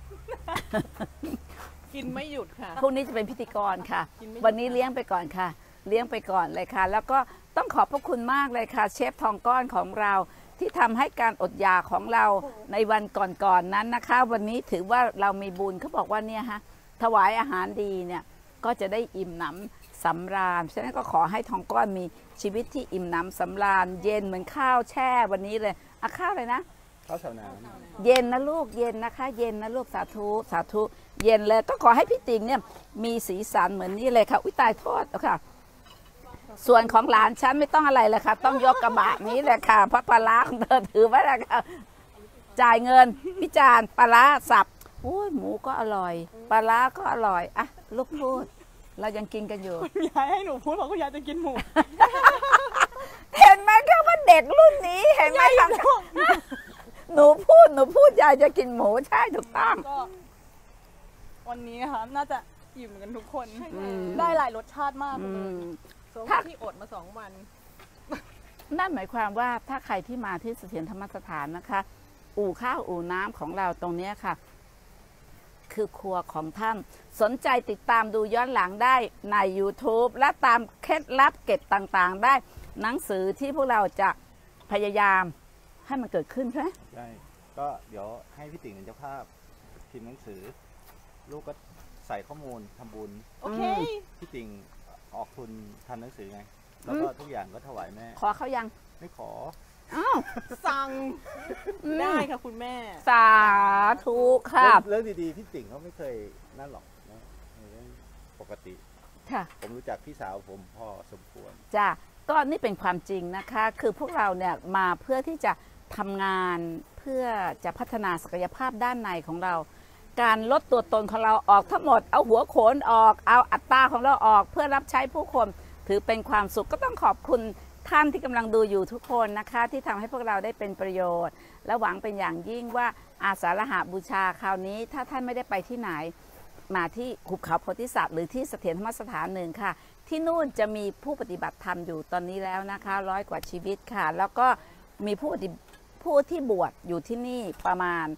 กินไม่หยุดค่ะพรุ่งนี้จะเป็นพิธีกรค่ะกินไม่หยุดวันนี้เลี้ยงไปก่อนค่ะ เลี้ยงไปก่อนเลยค่ะ แล้วก็ต้องขอบพระคุณมากเลยค่ะ เชฟทองก้อนของเราที่ทำให้การอดอยากของเราในวันก่อนๆนั้นนะคะ วันนี้ถือว่าเรามีบุญเขาบอกว่าเนี่ยฮะถวายอาหารดีเนี่ยก็จะได้อิ่มหนำสำราญฉะนั้นก็ขอให้ทองก้อนมีชีวิตที่อิ่มหนำสำราญเย็นเหมือนข้าวแช่วันนี้เลยอะข้าวเลยนะข้าวสาวน้เย็นนะลูกเย็นนะคะ เย็นนะลูกสาธุสาธุเย็นเลยก็ขอให้พี่ติ๋งเนี่ยมีสีสันเหมือนนี้เลยค่ะอุ้ยตายโทษค่ะ ส่วนของหลานฉันไม่ต้องอะไรเลยค่ะ ต้องยกกระบะนี้เลยค่ะเพราะปลาร้าของเธอถือไว้แล้วค่ะจ่ายเงินพิจารณ์ปลาร้าสับโอ้ยหมูก็อร่อยปลาร้าก็อร่อยอะลูกพูดเรายังกินกันอยู่คุณยายให้หนูพูดบอกคุณยายจะกินหมูเห็นไหมคะว่าเด็กรุ่นนี้เห็นไหมคะหนูพูดยายจะกินหมูใช่ถูกต้องก็วันนี้นะคะน่าจะอิ่มกันทุกคนอืมได้หลายรสชาติมากอืเลยมสมถ้าที่อดมา2 วันนั่นหมายความว่าถ้าใครที่มาที่เสถียรธรรมสถานนะคะ อู่ข้าวอู่น้ำของเราตรงเนี้ยค่ะ คือครัวของท่านสนใจติดตามดูย้อนหลังได้ใน YouTube และตามเคล็ดลับเก็บต่างๆ ได้หนังสือที่พวกเราจะพยายามให้มันเกิดขึ้นใช่ไหมำใช่ก็เดี๋ยวให้พี่ติ๋งเป็นเจ้าภาพพิมพ์หนังสือ ลูกก็ใส่ข้อมูลทำบุญโอเคพี่ติ๋งออกทุนทำหนังสือไง แล้วก็ทุกอย่างก็ถวายแม่ขอเขายังไม่ขออ้าวสั่งได้ค่ะคุณแม่สาธุค่ะเรื่องดีๆพี่ติ๋งเขาไม่เคยนั่นหรอกนะเรื่องปกติค่ะผมรู้จักพี่สาวผมพอสมควรจ้ะก็นี่เป็นความจริงนะคะ คือพวกเราเนี่ยมาเพื่อที่จะทำงานเพื่อจะพัฒนาศักยภาพด้านในของเรา การลดตัวตนของเราออกทั้งหมดเอาหัวโขนออกเอาอัตราของเราออกเพื่อรับใช้ผู้คนถือเป็นความสุขก็ต้องขอบคุณท่านที่กำลังดูอยู่ทุกคนนะคะ ที่ทำให้พวกเราได้เป็นประโยชน์ และหวังเป็นอย่างยิ่งว่าอาสาฬหบูชาคราวนี้ถ้าท่านไม่ได้ไปที่ไหน มาที่หุบเขาโพธิสัตว์หรือที่เสถียรธรรมสถานหนึ่งค่ะ ที่นู่นจะมีผู้ปฏิบัติธรรมอยู่ตอนนี้แล้วนะคะ100 กว่าชีวิตค่ะ แล้วก็มีผู้ที่บวชอยู่ที่นี่ประมาณ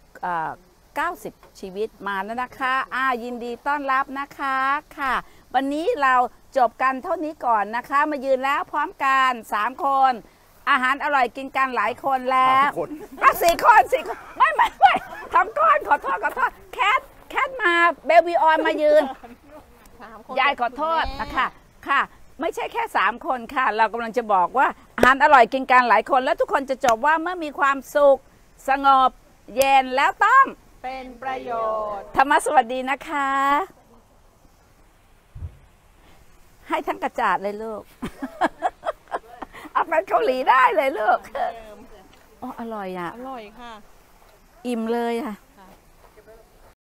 90 ชีวิตมาแล้วนะคะยินดีต้อนรับนะคะค่ะ วันนี้เราจบกันเท่านี้ก่อนนะคะ มายืนแล้วพร้อมกัน3 คน อาหารอร่อยกินกันหลายคนแล้ว 3 คน 4 คนไม่ทำก้อนขอโทษแคทมาเบลวีออนมายืน ยายขอโทษนะคะค่ะ ไม่ใช่แค่3 คนค่ะ เรากำลังจะบอกว่าอาหารอร่อยกินกันหลายคน แล้วทุกคนจะจบว่าเมื่อมีความสุขสงบเย็นแล้วต้องเป็นประโยชน์ธรรมสวัสดีนะคะ ให้ทั้งกระจาดเลยลูก เอาไปเกาหลีได้เลยลูกอ๋ออร่อยอ่ะอร่อยค่ะอิ่มเลยอ่ะ